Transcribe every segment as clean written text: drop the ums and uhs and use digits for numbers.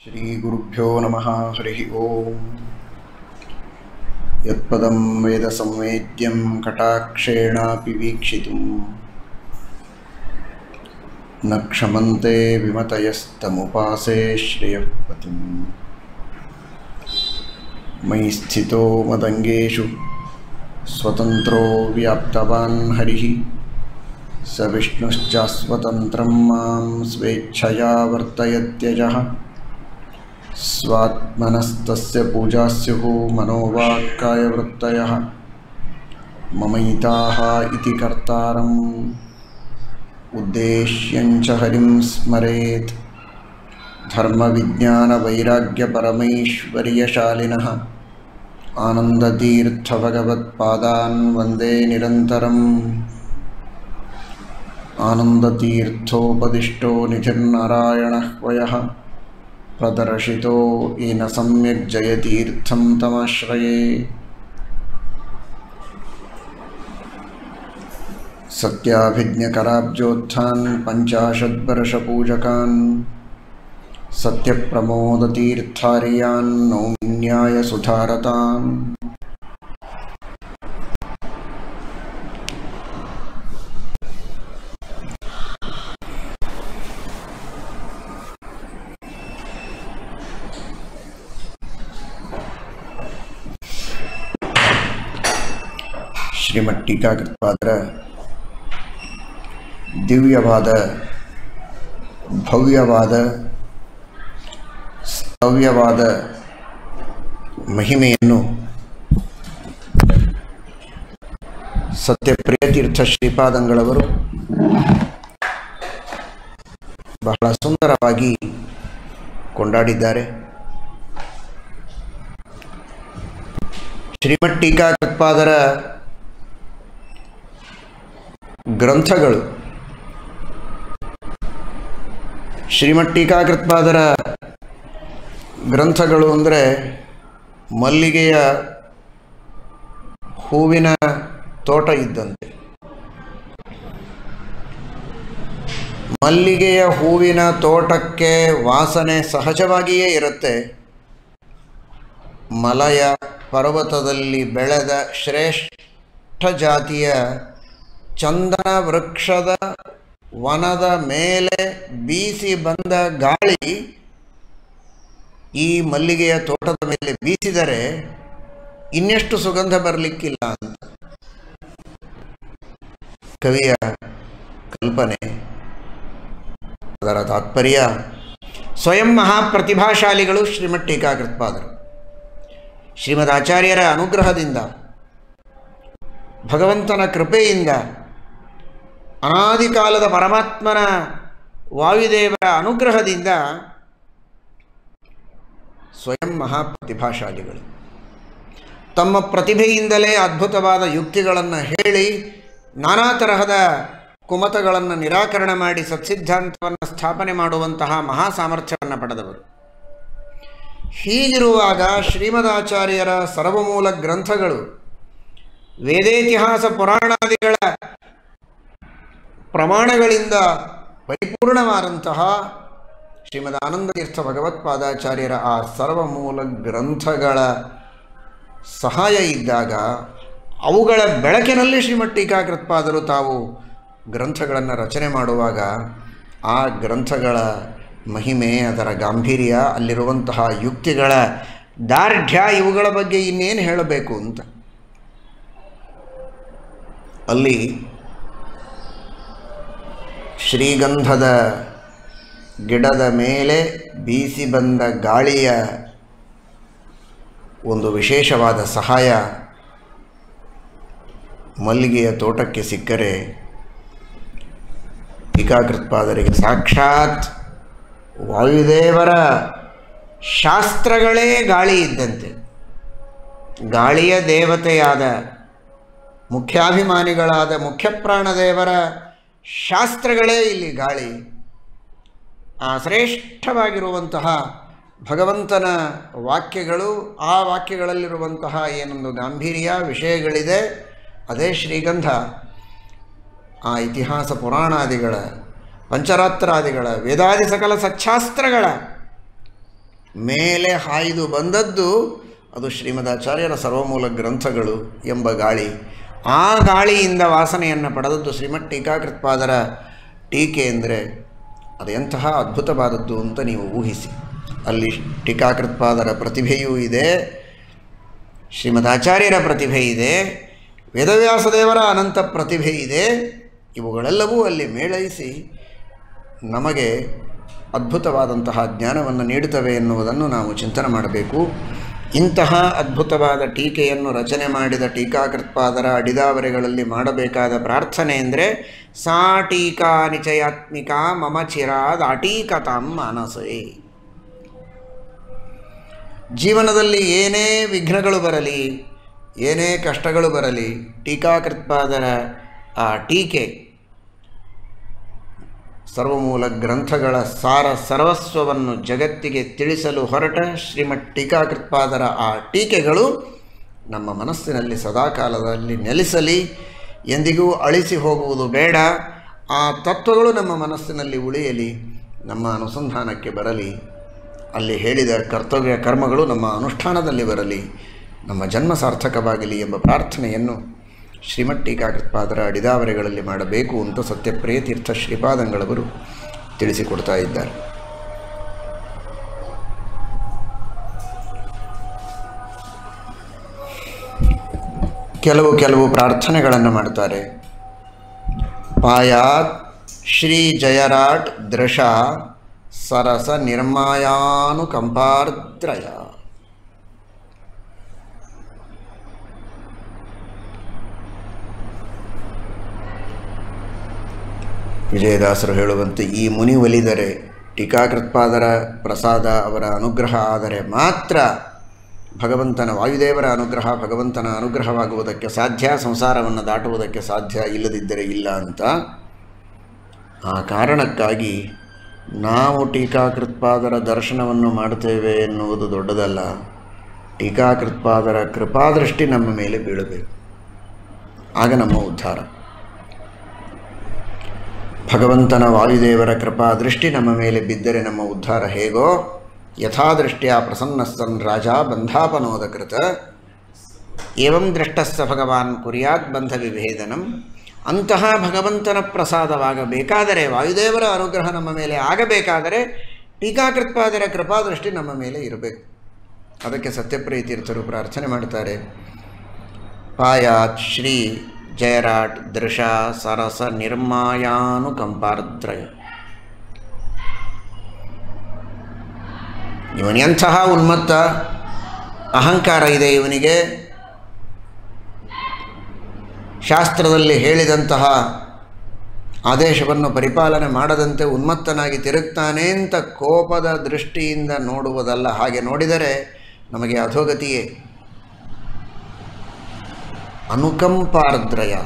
श्रीगुरुभ्यो नमः। हरिः ओम्। यत्पदं वेदसंवेद्यं कटाक्षेणापि वीक्षितुं न क्षमन्ते विमतयस्तमुपासे श्रियः पतिं। मयि स्थितो मदङ्गेषु स्वतन्त्रो व्याप्तवान् हरिः स विष्णुश्चास्वतन्त्रं मां स्वेच्छया वर्तयत्यजः। स्वात्मनस्तस्य पूजा स्युः मनोवाक्कायवृत्तयः ममैताः इति कर्तारम् उद्देश्यञ्च हरिं स्मरेत्। धर्मविज्ञानवैराग्यपरमैश्वर्यशालिनः आनन्दतीर्थभगवत्पादान् वन्दे निरन्तरम्। आनन्दतीर्थोपदिष्टो निधिर्नारायणः वयः प्रदर्शितो येन सम्यक् जयतीर्थं तमाश्रये। सत्याभिज्ञकराब्जोत्थान् पञ्चाशद्वर्षपूजकान् सत्यप्रमोदतीर्थार्यान् नौमिन्यायसुधारतान्। ಶ್ರೀಮಠ್ ಟೀಕಾಕೃತ್ಪಾದರ ದಿವ್ಯವಾದ ಭವ್ಯವಾದ ಸ್ತವ್ಯವಾದ ಮಹಿಮೆಯನ್ನು ಸತ್ಯಪ್ರಿಯತೀರ್ಥ ಶ್ರೀಪಾದಂಗಳವರು ಬಹಳ ಸುಂದರವಾಗಿ ಕೊಂಡಾಡಿದ್ದಾರೆ. ಶ್ರೀಮಠ್ ಟೀಕಾಕೃತ್ಪಾದರ ಗ್ರಂಥಗಳು, ಶ್ರೀಮಠ್ ಟೀಕಾಕೃತ್ಪಾದರ ಗ್ರಂಥಗಳು ಅಂದರೆ ಮಲ್ಲಿಗೆಯ ಹೂವಿನ ತೋಟ ಇದ್ದಂತೆ. ಮಲ್ಲಿಗೆಯ ಹೂವಿನ ತೋಟಕ್ಕೆ ವಾಸನೆ ಸಹಜವಾಗಿಯೇ ಇರುತ್ತೆ. ಮಲಯ ಪರ್ವತದಲ್ಲಿ ಬೆಳೆದ ಶ್ರೇಷ್ಠ ಜಾತಿಯ ಚಂದನ ವೃಕ್ಷದ ವನದ ಮೇಲೆ ಬೀಸಿ ಬಂದ ಗಾಳಿ ಈ ಮಲ್ಲಿಗೆಯ ತೋಟದ ಮೇಲೆ ಬೀಸಿದರೆ ಇನ್ನೆಷ್ಟು ಸುಗಂಧ ಬರಲಿಕ್ಕಿಲ್ಲ ಅಂತ ಕವಿಯ ಕಲ್ಪನೆ. ಅದರ ತಾತ್ಪರ್ಯ ಸ್ವಯಂ ಮಹಾಪ್ರತಿಭಾಶಾಲಿಗಳು ಶ್ರೀಮಠ್ ಟೀಕಾಕೃತ್ಪಾದರು. ಶ್ರೀಮದ್ ಆಚಾರ್ಯರ ಅನುಗ್ರಹದಿಂದ, ಭಗವಂತನ ಕೃಪೆಯಿಂದ, ಅನಾದಿ ಕಾಲದ ಪರಮಾತ್ಮನ ವಾಯುದೇವರ ಅನುಗ್ರಹದಿಂದ ಸ್ವಯಂ ಮಹಾಪ್ರತಿಭಾಶಾಲಿಗಳು ತಮ್ಮ ಪ್ರತಿಭೆಯಿಂದಲೇ ಅದ್ಭುತವಾದ ಯುಕ್ತಿಗಳನ್ನು ಹೇಳಿ ನಾನಾ ತರಹದ ಕುಮತಗಳನ್ನು ನಿರಾಕರಣೆ ಮಾಡಿ ಸತ್ಸಿದ್ಧಾಂತವನ್ನು ಸ್ಥಾಪನೆ ಮಾಡುವಂತಹ ಮಹಾ ಸಾಮರ್ಥ್ಯವನ್ನು ಪಡೆದವರು. ಹೀಗಿರುವಾಗ ಶ್ರೀಮದಾಚಾರ್ಯರ ಸರ್ವಮೂಲ ಗ್ರಂಥಗಳು ವೇದೇತಿಹಾಸ ಪುರಾಣಾದಿಗಳ ಪ್ರಮಾಣಗಳಿಂದ ಪರಿಪೂರ್ಣವಾದಂತಹ ಶ್ರೀಮದ್ ಆನಂದತೀರ್ಥ ಭಗವತ್ಪಾದಾಚಾರ್ಯರ ಆ ಸರ್ವಮೂಲ ಗ್ರಂಥಗಳ ಸಹಾಯ ಇದ್ದಾಗ ಅವುಗಳ ಬೆಳಕಿನಲ್ಲಿ ಶ್ರೀಮಠ್ ಟೀಕಾಕೃತ್ಪಾದರು ತಾವು ಗ್ರಂಥಗಳನ್ನು ರಚನೆ ಮಾಡುವಾಗ ಆ ಗ್ರಂಥಗಳ ಮಹಿಮೆ, ಅದರ ಗಾಂಭೀರ್ಯ, ಅಲ್ಲಿರುವಂತಹ ಯುಕ್ತಿಗಳ ದಾರ್ಢ್ಯ, ಇವುಗಳ ಬಗ್ಗೆ ಇನ್ನೇನು ಹೇಳಬೇಕು ಅಂತ. ಅಲ್ಲಿ ಶ್ರೀಗಂಧದ ಗಿಡದ ಮೇಲೆ ಬೀಸಿ ಬಂದ ಗಾಳಿಯ ಒಂದು ವಿಶೇಷವಾದ ಸಹಾಯ ಮಲ್ಲಿಗೆಯ ತೋಟಕ್ಕೆ ಸಿಕ್ಕರೆ ಟೀಕಾಕೃತ್ಪಾದರಿಗೆ ಸಾಕ್ಷಾತ್ ವಾಯುದೇವರ ಶಾಸ್ತ್ರಗಳೇ ಗಾಳಿ ಇದ್ದಂತೆ. ಗಾಳಿಯ ದೇವತೆಯಾದ ಮುಖ್ಯಾಭಿಮಾನಿಗಳಾದ ಮುಖ್ಯಪ್ರಾಣದೇವರ ಶಾಸ್ತ್ರಗಳೇ ಇಲ್ಲಿ ಗಾಳಿ. ಆ ಶ್ರೇಷ್ಠವಾಗಿರುವಂತಹ ಭಗವಂತನ ವಾಕ್ಯಗಳು, ಆ ವಾಕ್ಯಗಳಲ್ಲಿರುವಂತಹ ಏನೊಂದು ಗಾಂಭೀರ್ಯ ವಿಷಯಗಳಿದೆ, ಅದೇ ಶ್ರೀಗಂಧ. ಆ ಇತಿಹಾಸ ಪುರಾಣಾದಿಗಳ, ಪಂಚರಾತ್ರಾದಿಗಳ, ವೇದಾದಿ ಸಕಲ ಸಚ್ಛಾಸ್ತ್ರಗಳ ಮೇಲೆ ಹಾಯ್ದು ಬಂದದ್ದು ಅದು ಶ್ರೀಮದಾಚಾರ್ಯರ ಸರ್ವಮೂಲ ಗ್ರಂಥಗಳು ಎಂಬ ಗಾಳಿ. ಆ ಗಾಳಿಯಿಂದ ವಾಸನೆಯನ್ನು ಪಡೆದದ್ದು ಶ್ರೀಮದ್ ಟೀಕಾಕೃತ್ಪಾದರ ಟೀಕೆ ಅಂದರೆ ಅದು ಎಂತಹ ಅದ್ಭುತವಾದದ್ದು ಅಂತ ನೀವು ಊಹಿಸಿ. ಅಲ್ಲಿ ಟೀಕಾಕೃತ್ಪಾದರ ಪ್ರತಿಭೆಯೂ ಇದೆ, ಶ್ರೀಮದಾಚಾರ್ಯರ ಪ್ರತಿಭೆ ಇದೆ, ವೇದವ್ಯಾಸದೇವರ ಅನಂತ ಪ್ರತಿಭೆ ಇದೆ. ಇವುಗಳೆಲ್ಲವೂ ಅಲ್ಲಿ ಮೇಳೈಸಿ ನಮಗೆ ಅದ್ಭುತವಾದಂತಹ ಜ್ಞಾನವನ್ನು ನೀಡುತ್ತವೆ ಎನ್ನುವುದನ್ನು ನಾವು ಚಿಂತನೆ ಮಾಡಬೇಕು. ಇಂತಹ ಅದ್ಭುತವಾದ ಟೀಕೆಯನ್ನು ರಚನೆ ಮಾಡಿದ ಟೀಕಾಕೃತ್ಪಾದರ ಅಡಿದಾವರೆಗಳಲ್ಲಿ ಮಾಡಬೇಕಾದ ಪ್ರಾರ್ಥನೆ ಅಂದರೆ ಸಾ ಟೀಕಾ ನಿಚಯಾತ್ಮಿಕ ಮಮ ಚಿರಾದ್ ಅಟೀಕತಾಂ ಮಾನಸೇ. ಜೀವನದಲ್ಲಿ ಏನೇ ವಿಘ್ನಗಳು ಬರಲಿ, ಏನೇ ಕಷ್ಟಗಳು ಬರಲಿ, ಟೀಕಾಕೃತ್ಪಾದರ ಆ ಟೀಕೆ ಸರ್ವಮೂಲ ಗ್ರಂಥಗಳ ಸಾರ ಸರ್ವಸ್ವವನ್ನು ಜಗತ್ತಿಗೆ ತಿಳಿಸಲು ಹೊರಟ ಶ್ರೀಮದ್ ಟೀಕಾಕೃತ್ಪಾದರ ಆ ಟೀಕೆಗಳು ನಮ್ಮ ಮನಸ್ಸಿನಲ್ಲಿ ಸದಾಕಾಲದಲ್ಲಿ ನೆಲೆಸಲಿ, ಎಂದಿಗೂ ಅಳಿಸಿ ಹೋಗುವುದು ಬೇಡ. ಆ ತತ್ವಗಳು ನಮ್ಮ ಮನಸ್ಸಿನಲ್ಲಿ ಉಳಿಯಲಿ, ನಮ್ಮ ಅನುಸಂಧಾನಕ್ಕೆ ಬರಲಿ. ಅಲ್ಲಿ ಹೇಳಿದ ಕರ್ತವ್ಯ ಕರ್ಮಗಳು ನಮ್ಮ ಅನುಷ್ಠಾನದಲ್ಲಿ ಬರಲಿ, ನಮ್ಮ ಜನ್ಮ ಸಾರ್ಥಕವಾಗಲಿ ಎಂಬ ಪ್ರಾರ್ಥನೆಯನ್ನು ಶ್ರೀಮದ್ ಟೀಕಾಕೃತ್ಪಾದರ ಅಡಿದಾವರೆಗಳಲ್ಲಿ ಮಾಡಬೇಕು ಅಂತ ಸತ್ಯಪ್ರಿಯ ತೀರ್ಥ ಶ್ರೀಪಾದಂಗಳವರು ತಿಳಿಸಿಕೊಡ್ತಾ ಇದ್ದಾರೆ. ಕೆಲವು ಪ್ರಾರ್ಥನೆಗಳನ್ನು ಮಾಡ್ತಾರೆ. ಪಾಯಾತ್ ಶ್ರೀ ಜಯರಾಟ್ ದೃಶ ಸರಸ ನಿರ್ಮಾಯಾನುಕಂಪಾರ್ದ್ರಯ. ವಿಜಯದಾಸರು ಹೇಳುವಂತೆ ಈ ಮುನಿ ಒಲಿದರೆ, ಟೀಕಾಕೃತ್ಪಾದರ ಪ್ರಸಾದ ಅವರ ಅನುಗ್ರಹ ಆದರೆ ಮಾತ್ರ ಭಗವಂತನ ವಾಯುದೇವರ ಅನುಗ್ರಹ, ಭಗವಂತನ ಅನುಗ್ರಹವಾಗುವುದಕ್ಕೆ ಸಾಧ್ಯ, ಸಂಸಾರವನ್ನು ದಾಟುವುದಕ್ಕೆ ಸಾಧ್ಯ, ಇಲ್ಲದಿದ್ದರೆ ಇಲ್ಲ ಅಂತ. ಆ ಕಾರಣಕ್ಕಾಗಿ ನಾವು ಟೀಕಾಕೃತ್ಪಾದರ ದರ್ಶನವನ್ನು ಮಾಡುತ್ತೇವೆ ಎನ್ನುವುದು ದೊಡ್ಡದಲ್ಲ. ಟೀಕಾಕೃತ್ಪಾದರ ಕೃಪಾದೃಷ್ಟಿ ನಮ್ಮ ಮೇಲೆ ಬೀಳಬೇಕು, ಆಗ ನಮ್ಮ ಉದ್ಧಾರ. ಭಗವಂತನ ವಾಯುದೇವರ ಕೃಪಾದೃಷ್ಟಿ ನಮ್ಮ ಮೇಲೆ ಬಿದ್ದರೆ ನಮ್ಮ ಉದ್ಧಾರ ಹೇಗೋ, ಯಥಾದೃಷ್ಟ್ಯಾ ಪ್ರಸನ್ನಸ್ಸನ್ ರಾಜ ಬಂಧಾಪನೋದಕೃತ ಏವಂ ದೃಷ್ಟಸ್ಸ ಭಗವಾನ್ ಕುರ್ಯಾತ್ ಬಂಧ ವಿಭೇದನಂ. ಅಂತಹ ಭಗವಂತನ ಪ್ರಸಾದವಾಗಬೇಕಾದರೆ, ವಾಯುದೇವರ ಅನುಗ್ರಹ ನಮ್ಮ ಮೇಲೆ ಆಗಬೇಕಾದರೆ ಟೀಕಾಕೃತ್ಪಾದರ ಕೃಪಾದೃಷ್ಟಿ ನಮ್ಮ ಮೇಲೆ ಇರಬೇಕು. ಅದಕ್ಕೆ ಸತ್ಯಪ್ರಿಯ ತೀರ್ಥರು ಪ್ರಾರ್ಥನೆ ಮಾಡ್ತಾರೆ. ಪಾಯಾತ್ ಶ್ರೀ ಜಯರಾಟ್ ದೃಶ ಸರಸ ನಿರ್ಮಾಯಾನುಕಂಪಾರ್ದ್ರಯ. ಇವನೆಂತಹ ಉನ್ಮತ್ತ ಅಹಂಕಾರ ಇದೆ ಇವನಿಗೆ, ಶಾಸ್ತ್ರದಲ್ಲಿ ಹೇಳಿದಂತಹ ಆದೇಶವನ್ನು ಪರಿಪಾಲನೆ ಮಾಡದಂತೆ ಉನ್ಮತ್ತನಾಗಿ ತಿರುಗ್ತಾನೆ ಅಂತ ಕೋಪದ ದೃಷ್ಟಿಯಿಂದ ನೋಡುವುದಲ್ಲ. ಹಾಗೆ ನೋಡಿದರೆ ನಮಗೆ ಅಧೋಗತಿಯೇ. ಅನುಕಂಪಾರ್ದ್ರಯ,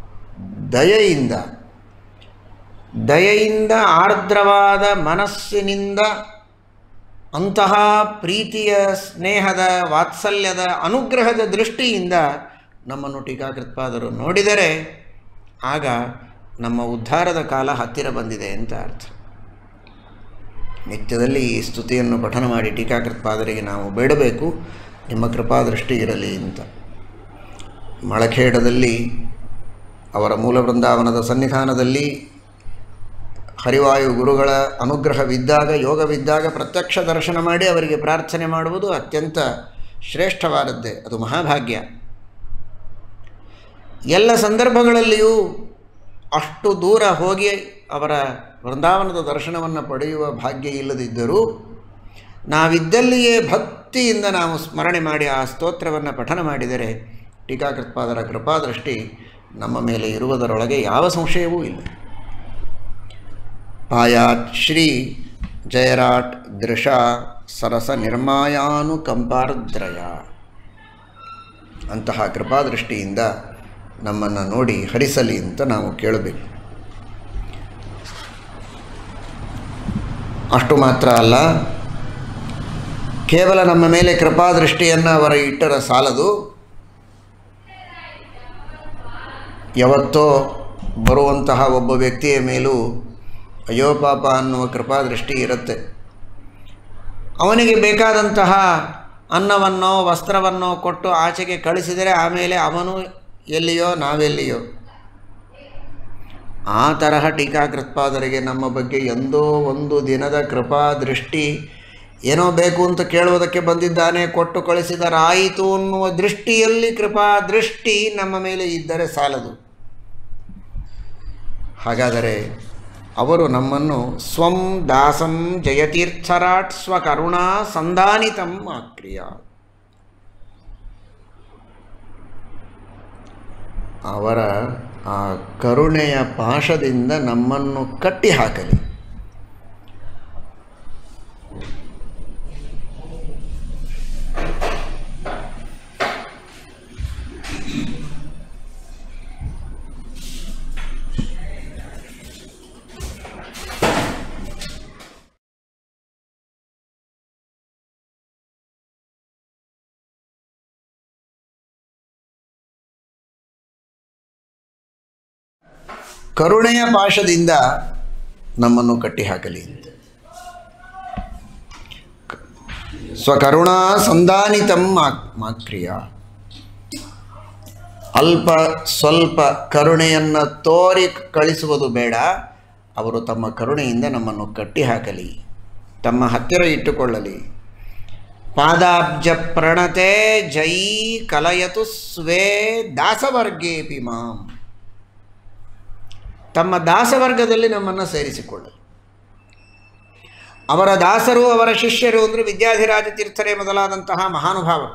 ದಯೆಯಿಂದ ಆರ್ದ್ರವಾದ ಮನಸ್ಸಿನಿಂದ ಅಂತಹ ಪ್ರೀತಿಯ, ಸ್ನೇಹದ, ವಾತ್ಸಲ್ಯದ, ಅನುಗ್ರಹದ ದೃಷ್ಟಿಯಿಂದ ನಮ್ಮನ್ನು ಟೀಕಾಕೃತ್ಪಾದರು ನೋಡಿದರೆ ಆಗ ನಮ್ಮ ಉದ್ಧಾರದ ಕಾಲ ಹತ್ತಿರ ಬಂದಿದೆ ಅಂತ ಅರ್ಥ. ನಿತ್ಯದಲ್ಲಿ ಈ ಸ್ತುತಿಯನ್ನು ಪಠನ ಮಾಡಿ ಟೀಕಾಕೃತ್ಪಾದರಿಗೆ ನಾವು ಬೇಡಬೇಕು, ನಿಮ್ಮ ಕೃಪಾದೃಷ್ಟಿ ಇರಲಿ ಅಂತ. ಮಳಖೇಡದಲ್ಲಿ ಅವರ ಮೂಲ ಬೃಂದಾವನದ ಸನ್ನಿಧಾನದಲ್ಲಿ ಹರಿವಾಯು ಗುರುಗಳ ಅನುಗ್ರಹವಿದ್ದಾಗ, ಯೋಗವಿದ್ದಾಗ ಪ್ರತ್ಯಕ್ಷ ದರ್ಶನ ಮಾಡಿ ಅವರಿಗೆ ಪ್ರಾರ್ಥನೆ ಮಾಡುವುದು ಅತ್ಯಂತ ಶ್ರೇಷ್ಠವಾದದ್ದೇ, ಅದು ಮಹಾಭಾಗ್ಯ. ಎಲ್ಲ ಸಂದರ್ಭಗಳಲ್ಲಿಯೂ ಅಷ್ಟು ದೂರ ಹೋಗಿ ಅವರ ವೃಂದಾವನದ ದರ್ಶನವನ್ನು ಪಡೆಯುವ ಭಾಗ್ಯ ಇಲ್ಲದಿದ್ದರೂ ನಾವಿದ್ದಲ್ಲಿಯೇ ಭಕ್ತಿಯಿಂದ ನಾವು ಸ್ಮರಣೆ ಮಾಡಿ ಆ ಸ್ತೋತ್ರವನ್ನು ಪಠನ ಮಾಡಿದರೆ ಟೀಕಾಕೃತ್ಪಾದರ ಕೃಪಾದೃಷ್ಟಿ ನಮ್ಮ ಮೇಲೆ ಇರುವುದರೊಳಗೆ ಯಾವ ಸಂಶಯವೂ ಇಲ್ಲ. ಪಾಯಾತ್ ಶ್ರೀ ಜಯರಾಟ್ ದೃಶ ಸರಸ ನಿರ್ಮಾಯಾನುಕಂಪಾರ್ದ್ರಯ. ಅಂತಹ ಕೃಪಾದೃಷ್ಟಿಯಿಂದ ನಮ್ಮನ್ನು ನೋಡಿ ಹರಿಸಲಿ ಅಂತ ನಾವು ಕೇಳಬೇಕು. ಅಷ್ಟು ಮಾತ್ರ ಅಲ್ಲ, ಕೇವಲ ನಮ್ಮ ಮೇಲೆ ಕೃಪಾದೃಷ್ಟಿಯನ್ನು ಅವರ ಇಟ್ಟರ ಸಾಲದು. ಯಾವತ್ತೋ ಬರುವಂತಹ ಒಬ್ಬ ವ್ಯಕ್ತಿಯ ಮೇಲೂ ಅಯ್ಯೋ ಪಾಪ ಅನ್ನುವ ಕೃಪಾದೃಷ್ಟಿ ಇರುತ್ತೆ. ಅವನಿಗೆ ಬೇಕಾದಂತಹ ಅನ್ನವನ್ನೋ ವಸ್ತ್ರವನ್ನೋ ಕೊಟ್ಟು ಆಚೆಗೆ ಕಳಿಸಿದರೆ ಆಮೇಲೆ ಅವನು ಎಲ್ಲಿಯೋ ನಾವೆಲ್ಲಿಯೋ. ಆ ತರಹ ಟೀಕಾಕೃತ್ಪಾದರಿಗೆ ನಮ್ಮ ಬಗ್ಗೆ ಎಂದೋ ಒಂದು ದಿನದ ಕೃಪಾ ದೃಷ್ಟಿ, ಏನೋ ಬೇಕು ಅಂತ ಕೇಳುವುದಕ್ಕೆ ಬಂದಿದ್ದಾನೆ, ಕೊಟ್ಟು ಕಳಿಸಿದರಾಯಿತು ಅನ್ನುವ ದೃಷ್ಟಿಯಲ್ಲಿ ಕೃಪಾ ದೃಷ್ಟಿ ನಮ್ಮ ಮೇಲೆ ಇದ್ದರೆ ಸಾಲದು. ಹಾಗಾದರೆ ಅವರು ನಮ್ಮನ್ನು ಸ್ವಂ ದಾಸಂ ಜಯತೀರ್ಥರಾಟ್ ಸ್ವಕರುಣಾ ಸಂಧಾನಿತಂ ಆಕ್ರಿಯ, ಅವರ ಆ ಕರುಣೆಯ ಪಾಶದಿಂದ ನಮ್ಮನ್ನು ಕಟ್ಟಿ ಹಾಕಲಿ. ಕರುಣೆಯ ಪಾಶದಿಂದ ನಮ್ಮನ್ನು ಕಟ್ಟಿಹಾಕಲಿ. ಸ್ವಕರುಣಾ ಸಂಧಾನಿತಂ ಮಾಕ್ರಿಯ, ಅಲ್ಪ ಸ್ವಲ್ಪ ಕರುಣೆಯನ್ನು ತೋರಿ ಕಳಿಸುವುದು ಬೇಡ, ಅವರು ತಮ್ಮ ಕರುಣೆಯಿಂದ ನಮ್ಮನ್ನು ಕಟ್ಟಿಹಾಕಲಿ, ತಮ್ಮ ಹತ್ತಿರ ಇಟ್ಟುಕೊಳ್ಳಲಿ. ಪಾದಾಬ್ಜ ಪ್ರಣತೆ ಜೈ ಕಲಯತು ಸ್ವೇ ದಾಸವರ್ಗೇಪಿ ಮಾಂ, ತಮ್ಮ ದಾಸವರ್ಗದಲ್ಲಿ ನಮ್ಮನ್ನು ಸೇರಿಸಿಕೊಳ್ಳಲಿ. ಅವರ ದಾಸರು, ಅವರ ಶಿಷ್ಯರು ಅಂದರೆ ವಿದ್ಯಾಧಿರಾಜ ತೀರ್ಥರೇ ಮೊದಲಾದಂತಹ ಮಹಾನುಭಾವರು.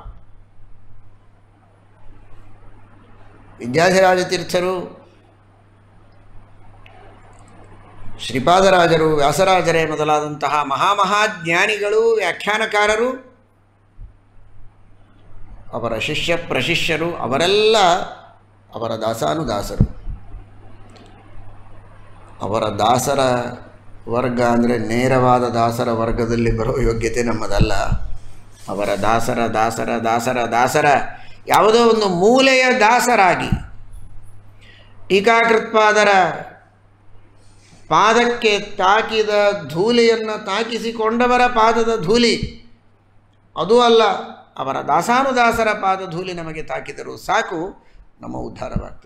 ವಿದ್ಯಾಧಿರಾಜ ತೀರ್ಥರು, ಶ್ರೀಪಾದರಾಜರು, ವ್ಯಾಸರಾಜರೇ ಮೊದಲಾದಂತಹ ಮಹಾಮಹಾಜ್ಞಾನಿಗಳು, ವ್ಯಾಖ್ಯಾನಕಾರರು, ಅವರ ಶಿಷ್ಯ ಪ್ರಶಿಷ್ಯರು, ಅವರೆಲ್ಲ ಅವರ ದಾಸಾನುದಾಸರು. ಅವರ ದಾಸರ ವರ್ಗ ಅಂದರೆ ನೇರವಾದ ದಾಸರ ವರ್ಗದಲ್ಲಿ ಬರೋ ಯೋಗ್ಯತೆ ನಮ್ಮದಲ್ಲ. ಅವರ ದಾಸರ ದಾಸರ ದಾಸರ ದಾಸರ ಯಾವುದೋ ಒಂದು ಮೂಲೆಯ ದಾಸರಾಗಿ ಟೀಕಾಕೃತ್ಪಾದರ ಪಾದಕ್ಕೆ ತಾಕಿದ ಧೂಳಿಯನ್ನು ತಾಕಿಸಿಕೊಂಡವರ ಪಾದದ ಧೂಳಿ ಅದೂ ಅಲ್ಲ, ಅವರ ದಾಸಾನುದಾಸರ ಪಾದ ಧೂಳಿ ನಮಗೆ ತಾಕಿದರೂ ಸಾಕು, ನಮ್ಮ ಉದ್ಧಾರವಾಗ್ತದೆ.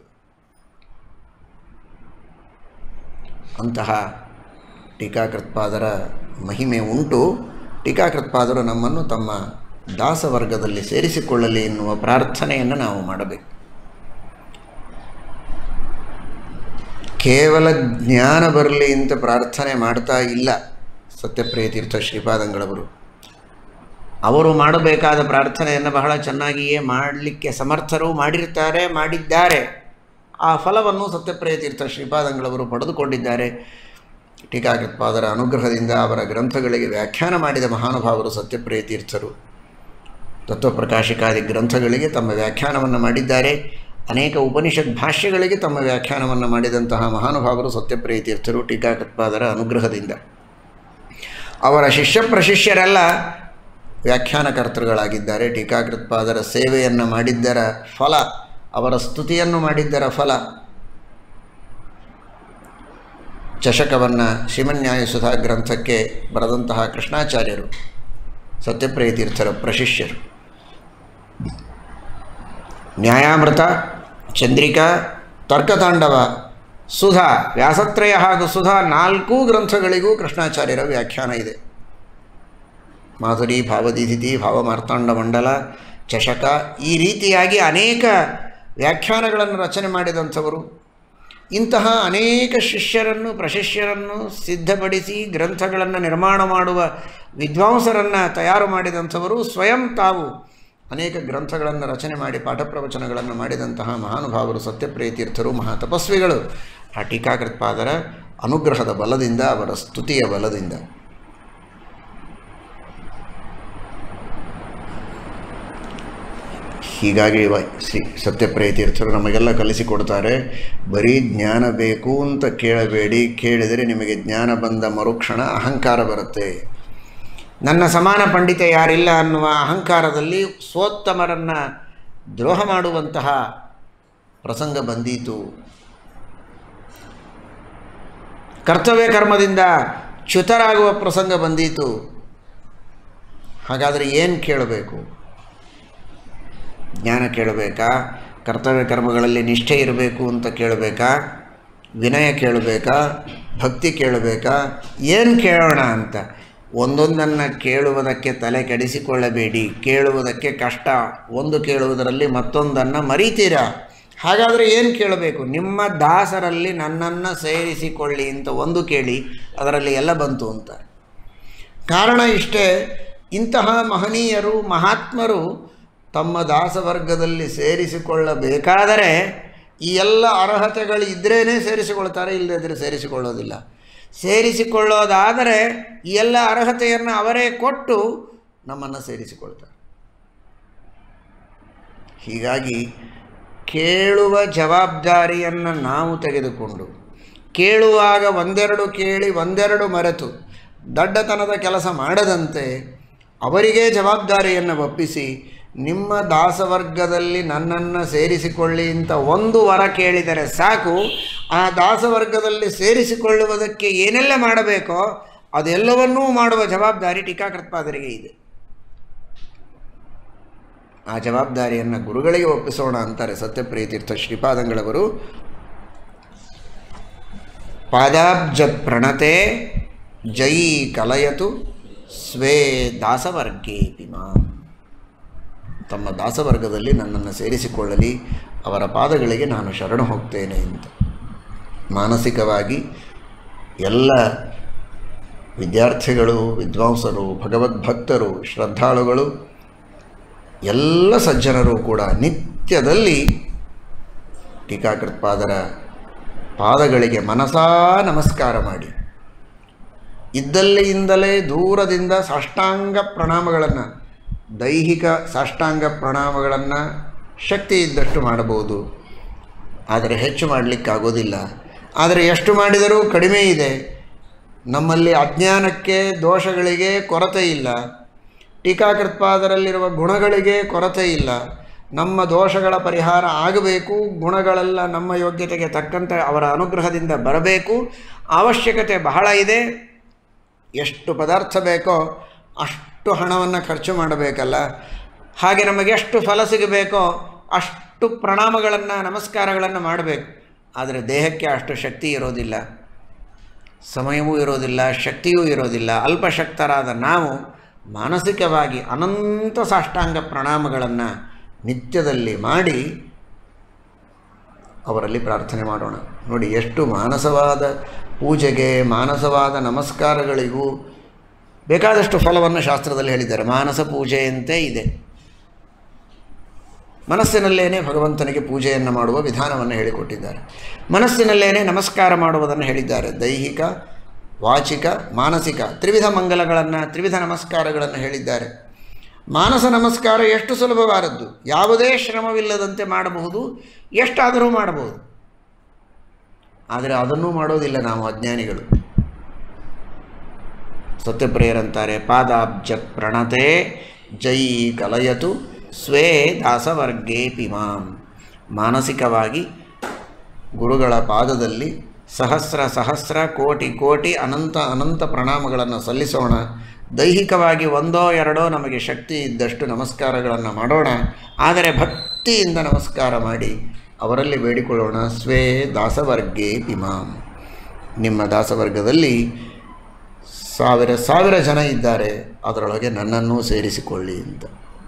ಅಂತಹ ಟೀಕಾಕೃತ್ಪಾದರ ಮಹಿಮೆ ಉಂಟು. ಟೀಕಾಕೃತ್ಪಾದರು ನಮ್ಮನ್ನು ತಮ್ಮ ದಾಸವರ್ಗದಲ್ಲಿ ಸೇರಿಸಿಕೊಳ್ಳಲಿ ಎನ್ನುವ ಪ್ರಾರ್ಥನೆಯನ್ನು ನಾವು ಮಾಡಬೇಕು. ಕೇವಲ ಜ್ಞಾನ ಬರಲಿ ಅಂತ ಪ್ರಾರ್ಥನೆ ಮಾಡ್ತಾ ಇಲ್ಲ ಸತ್ಯಪ್ರಿಯ ತೀರ್ಥ ಶ್ರೀಪಾದಂಗಳವರು. ಅವರು ಮಾಡಬೇಕಾದ ಪ್ರಾರ್ಥನೆಯನ್ನು ಬಹಳ ಚೆನ್ನಾಗಿಯೇ ಮಾಡಲಿಕ್ಕೆ ಸಮರ್ಥರು, ಮಾಡಿದ್ದಾರೆ. ಆ ಫಲವನ್ನು ಸತ್ಯಪ್ರಿಯ ತೀರ್ಥ ಶ್ರೀಪಾದಂಗಳವರು ಪಡೆದುಕೊಂಡಿದ್ದಾರೆ. ಟೀಕಾಕೃತ್ಪಾದರ ಅನುಗ್ರಹದಿಂದ ಅವರ ಗ್ರಂಥಗಳಿಗೆ ವ್ಯಾಖ್ಯಾನ ಮಾಡಿದ ಮಹಾನುಭಾವರು ಸತ್ಯಪ್ರಿಯ ತೀರ್ಥರು. ತತ್ವಪ್ರಕಾಶಿಕಾದಿ ಗ್ರಂಥಗಳಿಗೆ ತಮ್ಮ ವ್ಯಾಖ್ಯಾನವನ್ನು ಮಾಡಿದ್ದಾರೆ. ಅನೇಕ ಉಪನಿಷತ್ ಭಾಷ್ಯಗಳಿಗೆ ತಮ್ಮ ವ್ಯಾಖ್ಯಾನವನ್ನು ಮಾಡಿದಂತಹ ಮಹಾನುಭಾವರು ಸತ್ಯಪ್ರಿಯ ತೀರ್ಥರು ಟೀಕಾಕೃತ್ಪಾದರ ಅನುಗ್ರಹದಿಂದ. ಅವರ ಶಿಷ್ಯ ಪ್ರಶಿಷ್ಯರೆಲ್ಲ ವ್ಯಾಖ್ಯಾನಕರ್ತೃಗಳಾಗಿದ್ದಾರೆ. ಟೀಕಾಕೃತ್ಪಾದರ ಸೇವೆಯನ್ನು ಮಾಡಿದ್ದರ ಫಲ, ಅವರ ಸ್ತುತಿಯನ್ನು ಮಾಡಿದ್ದರ ಫಲ. ಚಷಕವನ್ನು ಶ್ರೀಮನ್ಯಾಯಸುಧಾ ಗ್ರಂಥಕ್ಕೆ ಬರೆದಂತಹ ಕೃಷ್ಣಾಚಾರ್ಯರು ಸತ್ಯಪ್ರಿಯ ತೀರ್ಥರ ಪ್ರಶಿಷ್ಯರು. ನ್ಯಾಯಾಮೃತ, ಚಂದ್ರಿಕಾ, ತರ್ಕತಾಂಡವ, ಸುಧಾ, ವ್ಯಾಸತ್ರಯ ಹಾಗೂ ಸುಧಾ 4 ಗ್ರಂಥಗಳಿಗೂ ಕೃಷ್ಣಾಚಾರ್ಯರ ವ್ಯಾಖ್ಯಾನ ಇದೆ. ಮಾಧುರಿ, ಭಾವದಿಧಿತಿ, ಭಾವಮಾರ್ತಾಂಡ ಮಂಡಲ, ಚಷಕ, ಈ ರೀತಿಯಾಗಿ ಅನೇಕ ವ್ಯಾಖ್ಯಾನಗಳನ್ನು ರಚನೆ ಮಾಡಿದಂಥವರು. ಇಂತಹ ಅನೇಕ ಶಿಷ್ಯರನ್ನು ಪ್ರಶಿಷ್ಯರನ್ನು ಸಿದ್ಧಪಡಿಸಿ ಗ್ರಂಥಗಳನ್ನು ನಿರ್ಮಾಣ ಮಾಡುವ ವಿದ್ವಾಂಸರನ್ನು ತಯಾರು ಮಾಡಿದಂಥವರು. ಸ್ವಯಂ ತಾವು ಅನೇಕ ಗ್ರಂಥಗಳನ್ನು ರಚನೆ ಮಾಡಿ ಪಾಠ ಪ್ರವಚನಗಳನ್ನು ಮಾಡಿದಂತಹ ಮಹಾನುಭಾವರು ಸತ್ಯಪ್ರಿಯ ತೀರ್ಥರು, ಮಹಾತಪಸ್ವಿಗಳು. ಆ ಟೀಕಾಕೃತ್ಪಾದರ ಅನುಗ್ರಹದ ಬಲದಿಂದ, ಅವರ ಸ್ತುತಿಯ ಬಲದಿಂದ. ಹೀಗಾಗಿ ಶ್ರೀ ಸತ್ಯಪ್ರಿಯ ತೀರ್ಥರು ನಮಗೆಲ್ಲ ಕಲಿಸಿಕೊಡ್ತಾರೆ, ಬರೀ ಜ್ಞಾನ ಬೇಕು ಅಂತ ಕೇಳಬೇಡಿ, ಕೇಳಿದರೆ ನಿಮಗೆ ಜ್ಞಾನ ಬಂದ ಮರುಕ್ಷಣ ಅಹಂಕಾರ ಬರುತ್ತೆ. ನನ್ನ ಸಮಾನ ಪಂಡಿತ ಯಾರಿಲ್ಲ ಅನ್ನುವ ಅಹಂಕಾರದಲ್ಲಿ ಸ್ವೋತ್ತಮರನ್ನು ದ್ರೋಹ ಮಾಡುವಂತಹ ಪ್ರಸಂಗ ಬಂದೀತು. ಕರ್ತವ್ಯ ಕರ್ಮದಿಂದ ಚ್ಯುತರಾಗುವ ಪ್ರಸಂಗ ಬಂದೀತು. ಹಾಗಾದರೆ ಏನು ಕೇಳಬೇಕು? ಜ್ಞಾನ ಕೇಳಬೇಕಾ? ಕರ್ತವ್ಯ ಕರ್ಮಗಳಲ್ಲಿ ನಿಷ್ಠೆ ಇರಬೇಕು ಅಂತ ಕೇಳಬೇಕಾ? ವಿನಯ ಕೇಳಬೇಕಾ? ಭಕ್ತಿ ಕೇಳಬೇಕಾ? ಏನು ಕೇಳೋಣ ಅಂತ ಒಂದೊಂದನ್ನು ಕೇಳುವುದಕ್ಕೆ ತಲೆ ಕೆಡಿಸಿಕೊಳ್ಳಬೇಡಿ. ಕೇಳುವುದಕ್ಕೆ ಕಷ್ಟ, ಒಂದು ಕೇಳುವುದರಲ್ಲಿ ಮತ್ತೊಂದನ್ನು ಮರೀತೀರಾ. ಹಾಗಾದರೆ ಏನು ಕೇಳಬೇಕು? ನಿಮ್ಮ ದಾಸರಲ್ಲಿ ನನ್ನನ್ನು ಸೇರಿಸಿಕೊಳ್ಳಿ ಅಂತ ಒಂದು ಕೇಳಿ, ಅದರಲ್ಲಿ ಎಲ್ಲ ಬಂತು ಅಂತ. ಕಾರಣ ಇಷ್ಟೇ, ಇಂತಹ ಮಹನೀಯರು ಮಹಾತ್ಮರು ತಮ್ಮ ದಾಸವರ್ಗದಲ್ಲಿ ಸೇರಿಸಿಕೊಳ್ಳಬೇಕಾದರೆ ಈ ಎಲ್ಲ ಅರ್ಹತೆಗಳು ಇದ್ರೇ ಸೇರಿಸಿಕೊಳ್ತಾರೆ, ಇಲ್ಲದಿದ್ದರೆ ಸೇರಿಸಿಕೊಳ್ಳೋದಿಲ್ಲ. ಸೇರಿಸಿಕೊಳ್ಳೋದಾದರೆ ಈ ಎಲ್ಲ ಅರ್ಹತೆಯನ್ನು ಅವರೇ ಕೊಟ್ಟು ನಮ್ಮನ್ನು ಸೇರಿಸಿಕೊಳ್ತಾರೆ. ಹೀಗಾಗಿ ಕೇಳುವ ಜವಾಬ್ದಾರಿಯನ್ನು ನಾವು ತೆಗೆದುಕೊಂಡು, ಕೇಳುವಾಗ ಒಂದೆರಡು ಕೇಳಿ ಒಂದೆರಡು ಮರೆತು ದಡ್ಡತನದ ಕೆಲಸ ಮಾಡದಂತೆ ಅವರಿಗೆ ಜವಾಬ್ದಾರಿಯನ್ನು ಒಪ್ಪಿಸಿ, ನಿಮ್ಮ ದಾಸವರ್ಗದಲ್ಲಿ ನನ್ನನ್ನು ಸೇರಿಸಿಕೊಳ್ಳಿ ಅಂತ ಒಂದು ವರ ಕೇಳಿದರೆ ಸಾಕು. ಆ ದಾಸವರ್ಗದಲ್ಲಿ ಸೇರಿಸಿಕೊಳ್ಳುವುದಕ್ಕೆ ಏನೆಲ್ಲ ಮಾಡಬೇಕೋ ಅದೆಲ್ಲವನ್ನೂ ಮಾಡುವ ಜವಾಬ್ದಾರಿ ಟೀಕಾಕೃತ್ಪಾದರಿಗೆ ಇದೆ. ಆ ಜವಾಬ್ದಾರಿಯನ್ನು ಗುರುಗಳಿಗೆ ಒಪ್ಪಿಸೋಣ ಅಂತಾರೆ ಸತ್ಯಪ್ರಿಯತೀರ್ಥ ಶ್ರೀಪಾದಂಗಳವರು. ಪಾದಾಬ್ಜ ಪ್ರಣತೆ ಜೈ ಕಲಯತು ಸ್ವೇ ದಾಸವರ್ಗೇಪಿ ಮಾಂ. ತಮ್ಮ ದಾಸವರ್ಗದಲ್ಲಿ ನನ್ನನ್ನು ಸೇರಿಸಿಕೊಳ್ಳಲಿ, ಅವರ ಪಾದಗಳಿಗೆ ನಾನು ಶರಣು ಹೋಗ್ತೇನೆ ಅಂತ ಮಾನಸಿಕವಾಗಿ ಎಲ್ಲ ವಿದ್ಯಾರ್ಥಿಗಳು, ವಿದ್ವಾಂಸರು, ಭಗವದ್ಭಕ್ತರು, ಶ್ರದ್ಧಾಳುಗಳು, ಎಲ್ಲ ಸಜ್ಜನರು ಕೂಡ ನಿತ್ಯದಲ್ಲಿ ಟೀಕಾಕೃತ್ಪಾದರ ಪಾದಗಳಿಗೆ ಮನಸಾ ನಮಸ್ಕಾರ ಮಾಡಿ, ಇದ್ದಲ್ಲಿಂದಲೇ ದೂರದಿಂದ ಸಾಷ್ಟಾಂಗ ಪ್ರಣಾಮಗಳನ್ನು, ದೈಹಿಕ ಸಾಷ್ಟಾಂಗ ಪ್ರಣಾಮಗಳನ್ನು ಶಕ್ತಿ ಇದ್ದಷ್ಟು ಮಾಡಬಹುದು. ಆದರೆ ಹೆಚ್ಚು ಮಾಡಲಿಕ್ಕಾಗೋದಿಲ್ಲ. ಆದರೆ ಎಷ್ಟು ಮಾಡಿದರೂ ಕಡಿಮೆ ಇದೆ. ನಮ್ಮಲ್ಲಿ ಅಜ್ಞಾನಕ್ಕೆ, ದೋಷಗಳಿಗೆ ಕೊರತೆ ಇಲ್ಲ. ಟೀಕಾಕೃತ್ಪಾದರಲ್ಲಿರುವ ಗುಣಗಳಿಗೆ ಕೊರತೆ ಇಲ್ಲ. ನಮ್ಮ ದೋಷಗಳ ಪರಿಹಾರ ಆಗಬೇಕು, ಗುಣಗಳೆಲ್ಲ ನಮ್ಮ ಯೋಗ್ಯತೆಗೆ ತಕ್ಕಂತೆ ಅವರ ಅನುಗ್ರಹದಿಂದ ಬರಬೇಕು. ಅವಶ್ಯಕತೆ ಬಹಳ ಇದೆ. ಎಷ್ಟು ಪದಾರ್ಥ ಬೇಕೋ ಅಷ್ಟು ಹಣವನ್ನು ಖರ್ಚು ಮಾಡಬೇಕಲ್ಲ. ಹಾಗೆ ನಮಗೆ ಎಷ್ಟು ಫಲ ಸಿಗಬೇಕೋ ಅಷ್ಟು ಪ್ರಣಾಮಗಳನ್ನು, ನಮಸ್ಕಾರಗಳನ್ನು ಮಾಡಬೇಕು. ಆದರೆ ದೇಹಕ್ಕೆ ಅಷ್ಟು ಶಕ್ತಿ ಇರೋದಿಲ್ಲ, ಸಮಯವೂ ಇರೋದಿಲ್ಲ, ಶಕ್ತಿಯೂ ಇರೋದಿಲ್ಲ. ಅಲ್ಪಶಕ್ತರಾದ ನಾವು ಮಾನಸಿಕವಾಗಿ ಅನಂತ ಸಾಷ್ಟಾಂಗ ಪ್ರಣಾಮಗಳನ್ನು ನಿತ್ಯದಲ್ಲಿ ಮಾಡಿ ಅವರಲ್ಲಿ ಪ್ರಾರ್ಥನೆ ಮಾಡೋಣ. ನೋಡಿ, ಎಷ್ಟು ಮಾನಸವಾದ ಪೂಜೆಗೆ, ಮಾನಸವಾದ ನಮಸ್ಕಾರಗಳಿಗೂ ಬೇಕಾದಷ್ಟು ಫಲವನ್ನು ಶಾಸ್ತ್ರದಲ್ಲಿ ಹೇಳಿದ್ದಾರೆ. ಮಾನಸ ಪೂಜೆಯಂತೆ ಇದೆ. ಮನಸ್ಸಿನಲ್ಲೇನೆ ಭಗವಂತನಿಗೆ ಪೂಜೆಯನ್ನು ಮಾಡುವ ವಿಧಾನವನ್ನು ಹೇಳಿಕೊಟ್ಟಿದ್ದಾರೆ. ಮನಸ್ಸಿನಲ್ಲೇನೆ ನಮಸ್ಕಾರ ಮಾಡುವುದನ್ನು ಹೇಳಿದ್ದಾರೆ. ದೈಹಿಕ, ವಾಚಿಕ, ಮಾನಸಿಕ ತ್ರಿವಿಧ ಮಂಗಲಗಳನ್ನು, ತ್ರಿವಿಧ ನಮಸ್ಕಾರಗಳನ್ನು ಹೇಳಿದ್ದಾರೆ. ಮಾನಸ ನಮಸ್ಕಾರ ಎಷ್ಟು ಸುಲಭವಾದದ್ದು, ಯಾವುದೇ ಶ್ರಮವಿಲ್ಲದಂತೆ ಮಾಡಬಹುದು, ಎಷ್ಟಾದರೂ ಮಾಡಬಹುದು. ಆದರೆ ಅದನ್ನೂ ಮಾಡೋದಿಲ್ಲ ನಾವು ಅಜ್ಞಾನಿಗಳು. ಸತ್ಯಪ್ರಿಯರಂತಾರೆ, ಪಾದಾಬ್ಜ ಪ್ರಣತೆ ಜೈ ಕಲಯತು ಸ್ವೇ ದಾಸವರ್ಗೇಪಿ ಮಾಂ. ಮಾನಸಿಕವಾಗಿ ಗುರುಗಳ ಪಾದದಲ್ಲಿ ಸಹಸ್ರ ಸಹಸ್ರ ಕೋಟಿ ಕೋಟಿ ಅನಂತ ಅನಂತ ಪ್ರಣಾಮಗಳನ್ನು ಸಲ್ಲಿಸೋಣ. ದೈಹಿಕವಾಗಿ ಒಂದೋ ಎರಡೋ ನಮಗೆ ಶಕ್ತಿ ಇದ್ದಷ್ಟು ನಮಸ್ಕಾರಗಳನ್ನು ಮಾಡೋಣ. ಆದರೆ ಭಕ್ತಿಯಿಂದ ನಮಸ್ಕಾರ ಮಾಡಿ ಅವರಲ್ಲಿ ಬೇಡಿಕೊಳ್ಳೋಣ, ಸ್ವೇ ದಾಸವರ್ಗೇಪಿ ಮಾಂ. ನಿಮ್ಮ ದಾಸವರ್ಗದಲ್ಲಿ ಸಾವಿರ ಸಾವಿರ ಜನ ಇದ್ದಾರೆ, ಅದರೊಳಗೆ ನನ್ನನ್ನೂ ಸೇರಿಸಿಕೊಳ್ಳಿ ಅಂತ.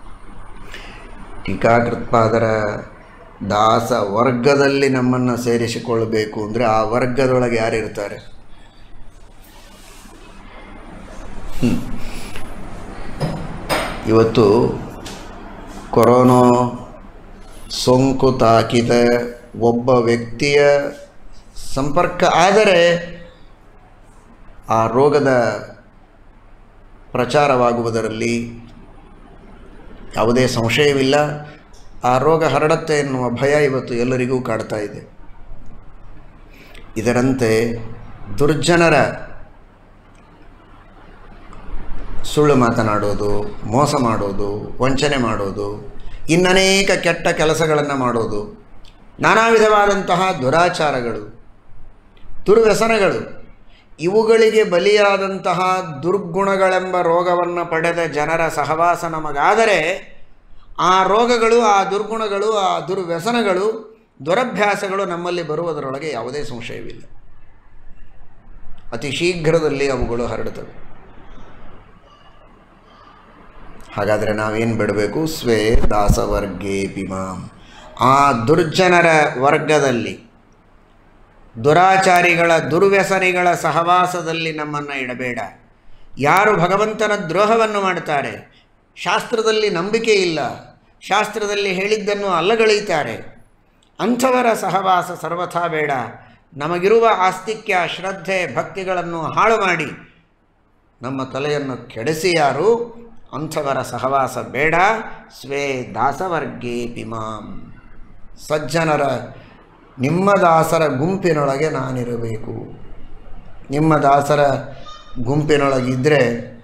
ಟೀಕಾಕೃತ್ಪಾದರ ದಾಸ ವರ್ಗದಲ್ಲಿ ನಮ್ಮನ್ನು ಸೇರಿಸಿಕೊಳ್ಳಬೇಕು ಅಂದರೆ ಆ ವರ್ಗದೊಳಗೆ ಯಾರಿರ್ತಾರೆ? ಇವತ್ತು ಕೊರೋನಾ ಸೋಂಕು ತಾಕಿದ ಒಬ್ಬ ವ್ಯಕ್ತಿಯ ಸಂಪರ್ಕ ಆದರೆ ಆ ರೋಗದ ಪ್ರಚಾರವಾಗುವುದರಲ್ಲಿ ಯಾವುದೇ ಸಂಶಯವಿಲ್ಲ. ಆ ರೋಗ ಹರಡುತ್ತೆ ಎನ್ನುವ ಭಯ ಇವತ್ತು ಎಲ್ಲರಿಗೂ ಕಾಡ್ತಾ ಇದೆ. ಇದರಂತೆ ದುರ್ಜನರ ಸುಳ್ಳು ಮಾತನಾಡೋದು, ಮೋಸ ಮಾಡೋದು, ವಂಚನೆ ಮಾಡೋದು, ಇನ್ನನೇಕ ಕೆಟ್ಟ ಕೆಲಸಗಳನ್ನು ಮಾಡೋದು, ನಾನಾ ವಿಧವಾದಂತಹ ದುರಾಚಾರಗಳು, ದುರ್ವ್ಯಸನಗಳು ಇವುಗಳಿಗೆ ಬಲಿಯಾದಂತಹ ದುರ್ಗುಣಗಳೆಂಬ ರೋಗವನ್ನು ಪಡೆದ ಜನರ ಸಹವಾಸ ನಮಗಾದರೆ ಆ ರೋಗಗಳು, ಆ ದುರ್ಗುಣಗಳು, ಆ ದುರ್ವ್ಯಸನಗಳು, ದುರಭ್ಯಾಸಗಳು ನಮ್ಮಲ್ಲಿ ಬರುವುದರೊಳಗೆ ಯಾವುದೇ ಸಂಶಯವಿಲ್ಲ. ಅತಿ ಶೀಘ್ರದಲ್ಲಿ ಅವುಗಳು ಹರಡುತ್ತವೆ. ಹಾಗಾದರೆ ನಾವೇನು ಬಿಡಬೇಕು? ಸ್ವೇ ದಾಸವರ್ಗೇ ಪಿಮಾಂ. ಆ ದುರ್ಜನರ ವರ್ಗದಲ್ಲಿ, ದುರಾಚಾರಿಗಳ, ದುರ್ವ್ಯಸನಿಗಳ ಸಹವಾಸದಲ್ಲಿ ನಮ್ಮನ್ನು ಇಡಬೇಡ. ಯಾರು ಭಗವಂತನ ದ್ರೋಹವನ್ನು ಮಾಡ್ತಾರೆ, ಶಾಸ್ತ್ರದಲ್ಲಿ ನಂಬಿಕೆ ಇಲ್ಲ, ಶಾಸ್ತ್ರದಲ್ಲಿ ಹೇಳಿದ್ದನ್ನು ಅಲ್ಲಗಳೆಯುತ್ತಾರೆ, ಅಂಥವರ ಸಹವಾಸ ಸರ್ವಥಾ ಬೇಡ. ನಮಗಿರುವ ಆಸ್ತಿಕ್ಯ, ಶ್ರದ್ಧೆ, ಭಕ್ತಿಗಳನ್ನು ಹಾಳು ಮಾಡಿ ನಮ್ಮ ತಲೆಯನ್ನು ಕೆಡಿಸಿ ಯಾರು, ಅಂಥವರ ಸಹವಾಸ ಬೇಡ. ಸ್ವೇ ದಾಸವರ್ಗೇ ಪಿಮಾಂ. ಸಜ್ಜನರ, ನಿಮ್ಮ ದಾಸರ ಗುಂಪಿನೊಳಗೆ ನಾನಿರಬೇಕು. ನಿಮ್ಮ ದಾಸರ ಗುಂಪಿನೊಳಗಿದ್ದರೆ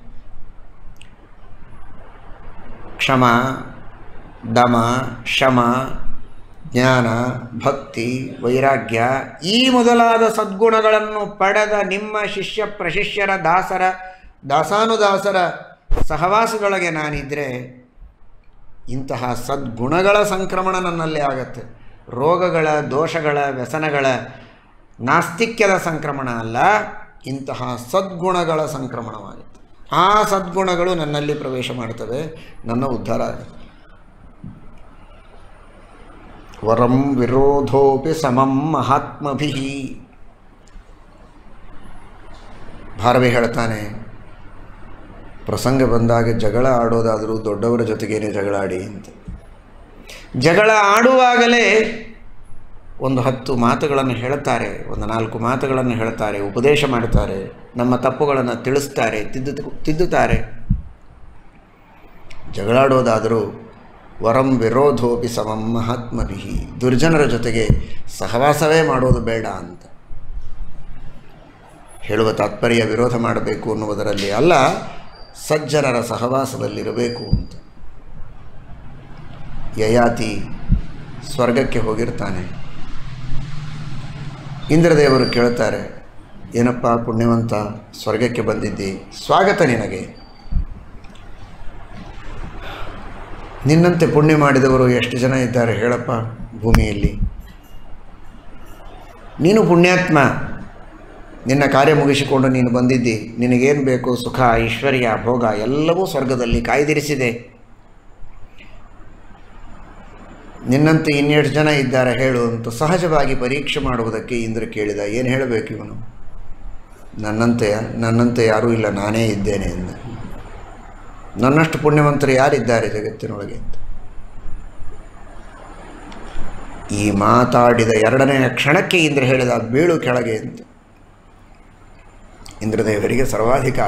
ಕ್ಷಮ, ದಮ, ಶಮ, ಜ್ಞಾನ, ಭಕ್ತಿ, ವೈರಾಗ್ಯ ಈ ಮೊದಲಾದ ಸದ್ಗುಣಗಳನ್ನು ಪಡೆದ ನಿಮ್ಮ ಶಿಷ್ಯ ಪ್ರಶಿಷ್ಯರ, ದಾಸರ, ದಾಸಾನುದಾಸರ ಸಹವಾಸದೊಳಗೆ ನಾನಿದ್ದರೆ ಇಂತಹ ಸದ್ಗುಣಗಳ ಸಂಕ್ರಮಣ ನನ್ನಲ್ಲಿ ಆಗತ್ತೆ. ರೋಗಗಳ, ದೋಷಗಳ, ವ್ಯಸನಗಳ, ನಾಸ್ತಿಕ್ಯದ ಸಂಕ್ರಮಣ ಅಲ್ಲ, ಇಂತಹ ಸದ್ಗುಣಗಳ ಸಂಕ್ರಮಣವಾಗುತ್ತೆ. ಆ ಸದ್ಗುಣಗಳು ನನ್ನಲ್ಲಿ ಪ್ರವೇಶ ಮಾಡ್ತವೆ, ನನ್ನ ಉದ್ಧಾರ ಆಗುತ್ತೆ. ವರಂ ವಿರೋಧೋಪಿ ಸಮಂ ಮಹಾತ್ಮಭಿ. ಭಾರವಿ ಹೇಳ್ತಾನೆ, ಪ್ರಸಂಗ ಬಂದಾಗ ಜಗಳ ಆಡೋದಾದರೂ ದೊಡ್ಡವರ ಜೊತೆಗೇನೆ ಜಗಳ ಆಡಿ ಅಂತ. ಜಗಳ ಆಡುವಾಗಲೇ ಒಂದು 10 ಮಾತುಗಳನ್ನು ಹೇಳ್ತಾರೆ, ಒಂದು 4 ಮಾತುಗಳನ್ನು ಹೇಳ್ತಾರೆ, ಉಪದೇಶ ಮಾಡ್ತಾರೆ, ನಮ್ಮ ತಪ್ಪುಗಳನ್ನು ತಿಳಿಸ್ತಾರೆ, ತಿದ್ದುತ್ತಾರೆ. ಜಗಳಾಡೋದಾದರೂ ವರಂ ವಿರೋಧೋಪಿ ಸಮಂ ಮಹಾತ್ಮಭಿ. ದುರ್ಜನರ ಜೊತೆಗೆ ಸಹವಾಸವೇ ಮಾಡೋದು ಬೇಡ ಅಂತ ಹೇಳುವ ತಾತ್ಪರ್ಯ ವಿರೋಧ ಮಾಡಬೇಕು ಅನ್ನುವುದರಲ್ಲಿ ಅಲ್ಲ, ಸಜ್ಜನರ ಸಹವಾಸದಲ್ಲಿರಬೇಕು ಅಂತ. ಯಯಾತಿ ಸ್ವರ್ಗಕ್ಕೆ ಹೋಗಿರ್ತಾನೆ. ಇಂದ್ರದೇವರು ಕೇಳ್ತಾರೆ, ಏನಪ್ಪ ಪುಣ್ಯವಂತ, ಸ್ವರ್ಗಕ್ಕೆ ಬಂದಿದ್ದಿ, ಸ್ವಾಗತ ನಿನಗೆ. ನಿನ್ನಂತೆ ಪುಣ್ಯ ಮಾಡಿದವರು ಎಷ್ಟು ಜನ ಇದ್ದಾರೆ ಹೇಳಪ್ಪ ಭೂಮಿಯಲ್ಲಿ. ನೀನು ಪುಣ್ಯಾತ್ಮ, ನಿನ್ನ ಕಾರ್ಯ ಮುಗಿಸಿಕೊಂಡು ನೀನು ಬಂದಿದ್ದಿ, ನಿನಗೇನು ಬೇಕು, ಸುಖ, ಐಶ್ವರ್ಯ, ಭೋಗ ಎಲ್ಲವೂ ಸ್ವರ್ಗದಲ್ಲಿ ಕಾಯ್ದಿರಿಸಿದೆ. ನಿನ್ನಂತೆ ಇನ್ನೆಷ್ಟು ಜನ ಇದ್ದಾರೆ ಹೇಳು ಅಂತ ಸಹಜವಾಗಿ ಪರೀಕ್ಷೆ ಮಾಡುವುದಕ್ಕೆ ಇಂದ್ರ ಕೇಳಿದ. ಏನು ಹೇಳಬೇಕು ಇವನು? ನನ್ನಂತೆ ಯಾರೂ ಇಲ್ಲ, ನಾನೇ ಇದ್ದೇನೆ ಎಂದ. ನನ್ನಷ್ಟು ಪುಣ್ಯವಂತರು ಯಾರಿದ್ದಾರೆ ಜಗತ್ತಿನೊಳಗೆ ಅಂತ. ಈ ಮಾತಾಡಿದ 2ನೇ ಕ್ಷಣಕ್ಕೆ ಇಂದ್ರ ಹೇಳಿದ, ಬೀಳು ಕೆಳಗೆ ಅಂತ. ಇಂದ್ರದೇವರಿಗೆ ಸರ್ವಾಧಿಕಾರ.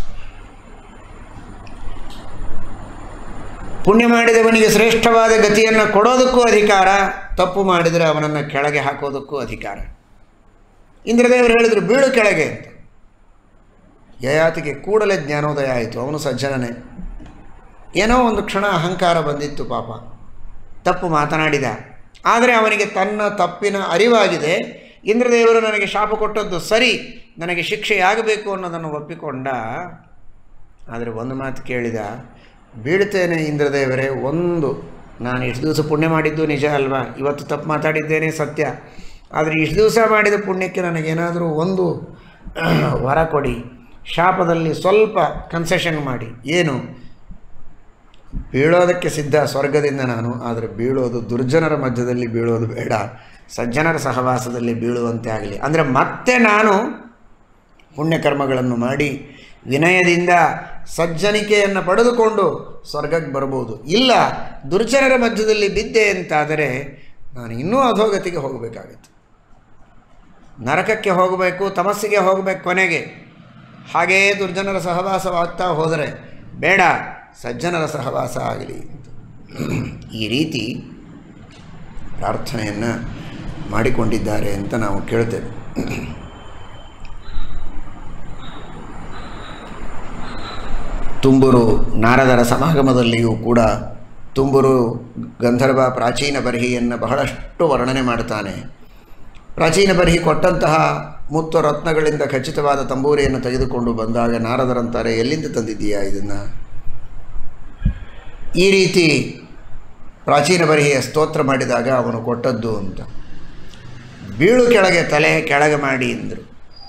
ಪುಣ್ಯ ಮಾಡಿದವನಿಗೆ ಶ್ರೇಷ್ಠವಾದ ಗತಿಯನ್ನು ಕೊಡೋದಕ್ಕೂ ಅಧಿಕಾರ, ತಪ್ಪು ಮಾಡಿದರೆ ಅವನನ್ನು ಕೆಳಗೆ ಹಾಕೋದಕ್ಕೂ ಅಧಿಕಾರ. ಇಂದ್ರದೇವರು ಹೇಳಿದರು ಬೀಳು ಕೆಳಗೆ ಅಂತ. ಯಯಾತಿಗೆ ಕೂಡಲೇ ಜ್ಞಾನೋದಯ ಆಯಿತು. ಅವನು ಸಜ್ಜನನೇ. ಏನೋ ಒಂದು ಕ್ಷಣ ಅಹಂಕಾರ ಬಂದಿತ್ತು ಪಾಪ, ತಪ್ಪು ಮಾತನಾಡಿದ. ಆದರೆ ಅವನಿಗೆ ತನ್ನ ತಪ್ಪಿನ ಅರಿವಾಗಿದೆ. ಇಂದ್ರದೇವರು ನನಗೆ ಶಾಪ ಕೊಟ್ಟದ್ದು ಸರಿ, ನನಗೆ ಶಿಕ್ಷೆಯಾಗಬೇಕು ಅನ್ನೋದನ್ನು ಒಪ್ಪಿಕೊಂಡ. ಆದರೆ ಒಂದು ಮಾತು ಕೇಳಿದ, ಬೀಳ್ತೇನೆ ಇಂದ್ರದೇವರೇ, ನಾನು ಇಷ್ಟು ದಿವಸ ಪುಣ್ಯ ಮಾಡಿದ್ದು ನಿಜ ಅಲ್ವಾ, ಇವತ್ತು ತಪ್ಪು ಮಾತಾಡಿದ್ದೇನೆ ಸತ್ಯ, ಆದರೆ ಇಷ್ಟು ದಿವಸ ಮಾಡಿದ ಪುಣ್ಯಕ್ಕೆ ನನಗೇನಾದರೂ ಒಂದು ವರ ಕೊಡಿ, ಶಾಪದಲ್ಲಿ ಸ್ವಲ್ಪ ಕನ್ಸೆಷನ್ ಮಾಡಿ. ಏನು? ಬೀಳೋದಕ್ಕೆ ಸಿದ್ಧ ಸ್ವರ್ಗದಿಂದ ನಾನು, ಆದರೆ ಬೀಳೋದು ದುರ್ಜನರ ಮಧ್ಯದಲ್ಲಿ ಬೀಳೋದು ಬೇಡ, ಸಜ್ಜನರ ಸಹವಾಸದಲ್ಲಿ ಬೀಳುವಂತೆ ಆಗಲಿ. ಅಂದರೆ ಮತ್ತೆ ನಾನು ಪುಣ್ಯಕರ್ಮಗಳನ್ನು ಮಾಡಿ ವಿನಯದಿಂದ ಸಜ್ಜನಿಕೆಯನ್ನು ಪಡೆದುಕೊಂಡು ಸ್ವರ್ಗಕ್ಕೆ ಬರ್ಬೋದು. ಇಲ್ಲ, ದುರ್ಜನರ ಮಧ್ಯದಲ್ಲಿ ಬಿದ್ದೆ ಅಂತಾದರೆ ನಾನು ಇನ್ನೂ ಅಧೋಗತಿಗೆ ಹೋಗಬೇಕಾಗತ್ತೆ, ನರಕಕ್ಕೆ ಹೋಗಬೇಕು, ತಮಸ್ಸಿಗೆ ಹೋಗಬೇಕು ಕೊನೆಗೆ. ಹಾಗೆಯೇ ದುರ್ಜನರ ಸಹವಾಸವಾಗ್ತಾ ಹೋದರೆ ಬೇಡ, ಸಜ್ಜನರ ಸಹವಾಸ ಆಗಲಿ ಅಂತ ಈ ರೀತಿ ಪ್ರಾರ್ಥನೆಯನ್ನು ಮಾಡಿಕೊಂಡಿದ್ದಾರೆ ಅಂತ ನಾವು ಕೇಳ್ತೇವೆ. ತುಂಬೂರು ನಾರದರ ಸಮಾಗಮದಲ್ಲಿಯೂ ಕೂಡ ತುಂಬೂರು ಗಂಧರ್ವ ಪ್ರಾಚೀನ ಬರ್ಹಿಯನ್ನು ಬಹಳಷ್ಟು ವರ್ಣನೆ ಮಾಡ್ತಾನೆ. ಪ್ರಾಚೀನ ಬರ್ಹಿ ಕೊಟ್ಟಂತಹ ಮುತ್ತು ರತ್ನಗಳಿಂದ ಖಚಿತವಾದ ತಂಬೂರಿಯನ್ನು ತೆಗೆದುಕೊಂಡು ಬಂದಾಗ ನಾರದರಂತಾರೆ, ಎಲ್ಲಿಂದ ತಂದಿದ್ದೀಯಾ ಇದನ್ನು? ಈ ರೀತಿ ಪ್ರಾಚೀನ ಬರಿಹೆಯ ಸ್ತೋತ್ರ ಮಾಡಿದಾಗ ಅವನು ಕೊಟ್ಟದ್ದು ಅಂತ. ಬೀಳು ಕೆಳಗೆ, ತಲೆ ಕೆಳಗೆ ಮಾಡಿ ಎಂದರು.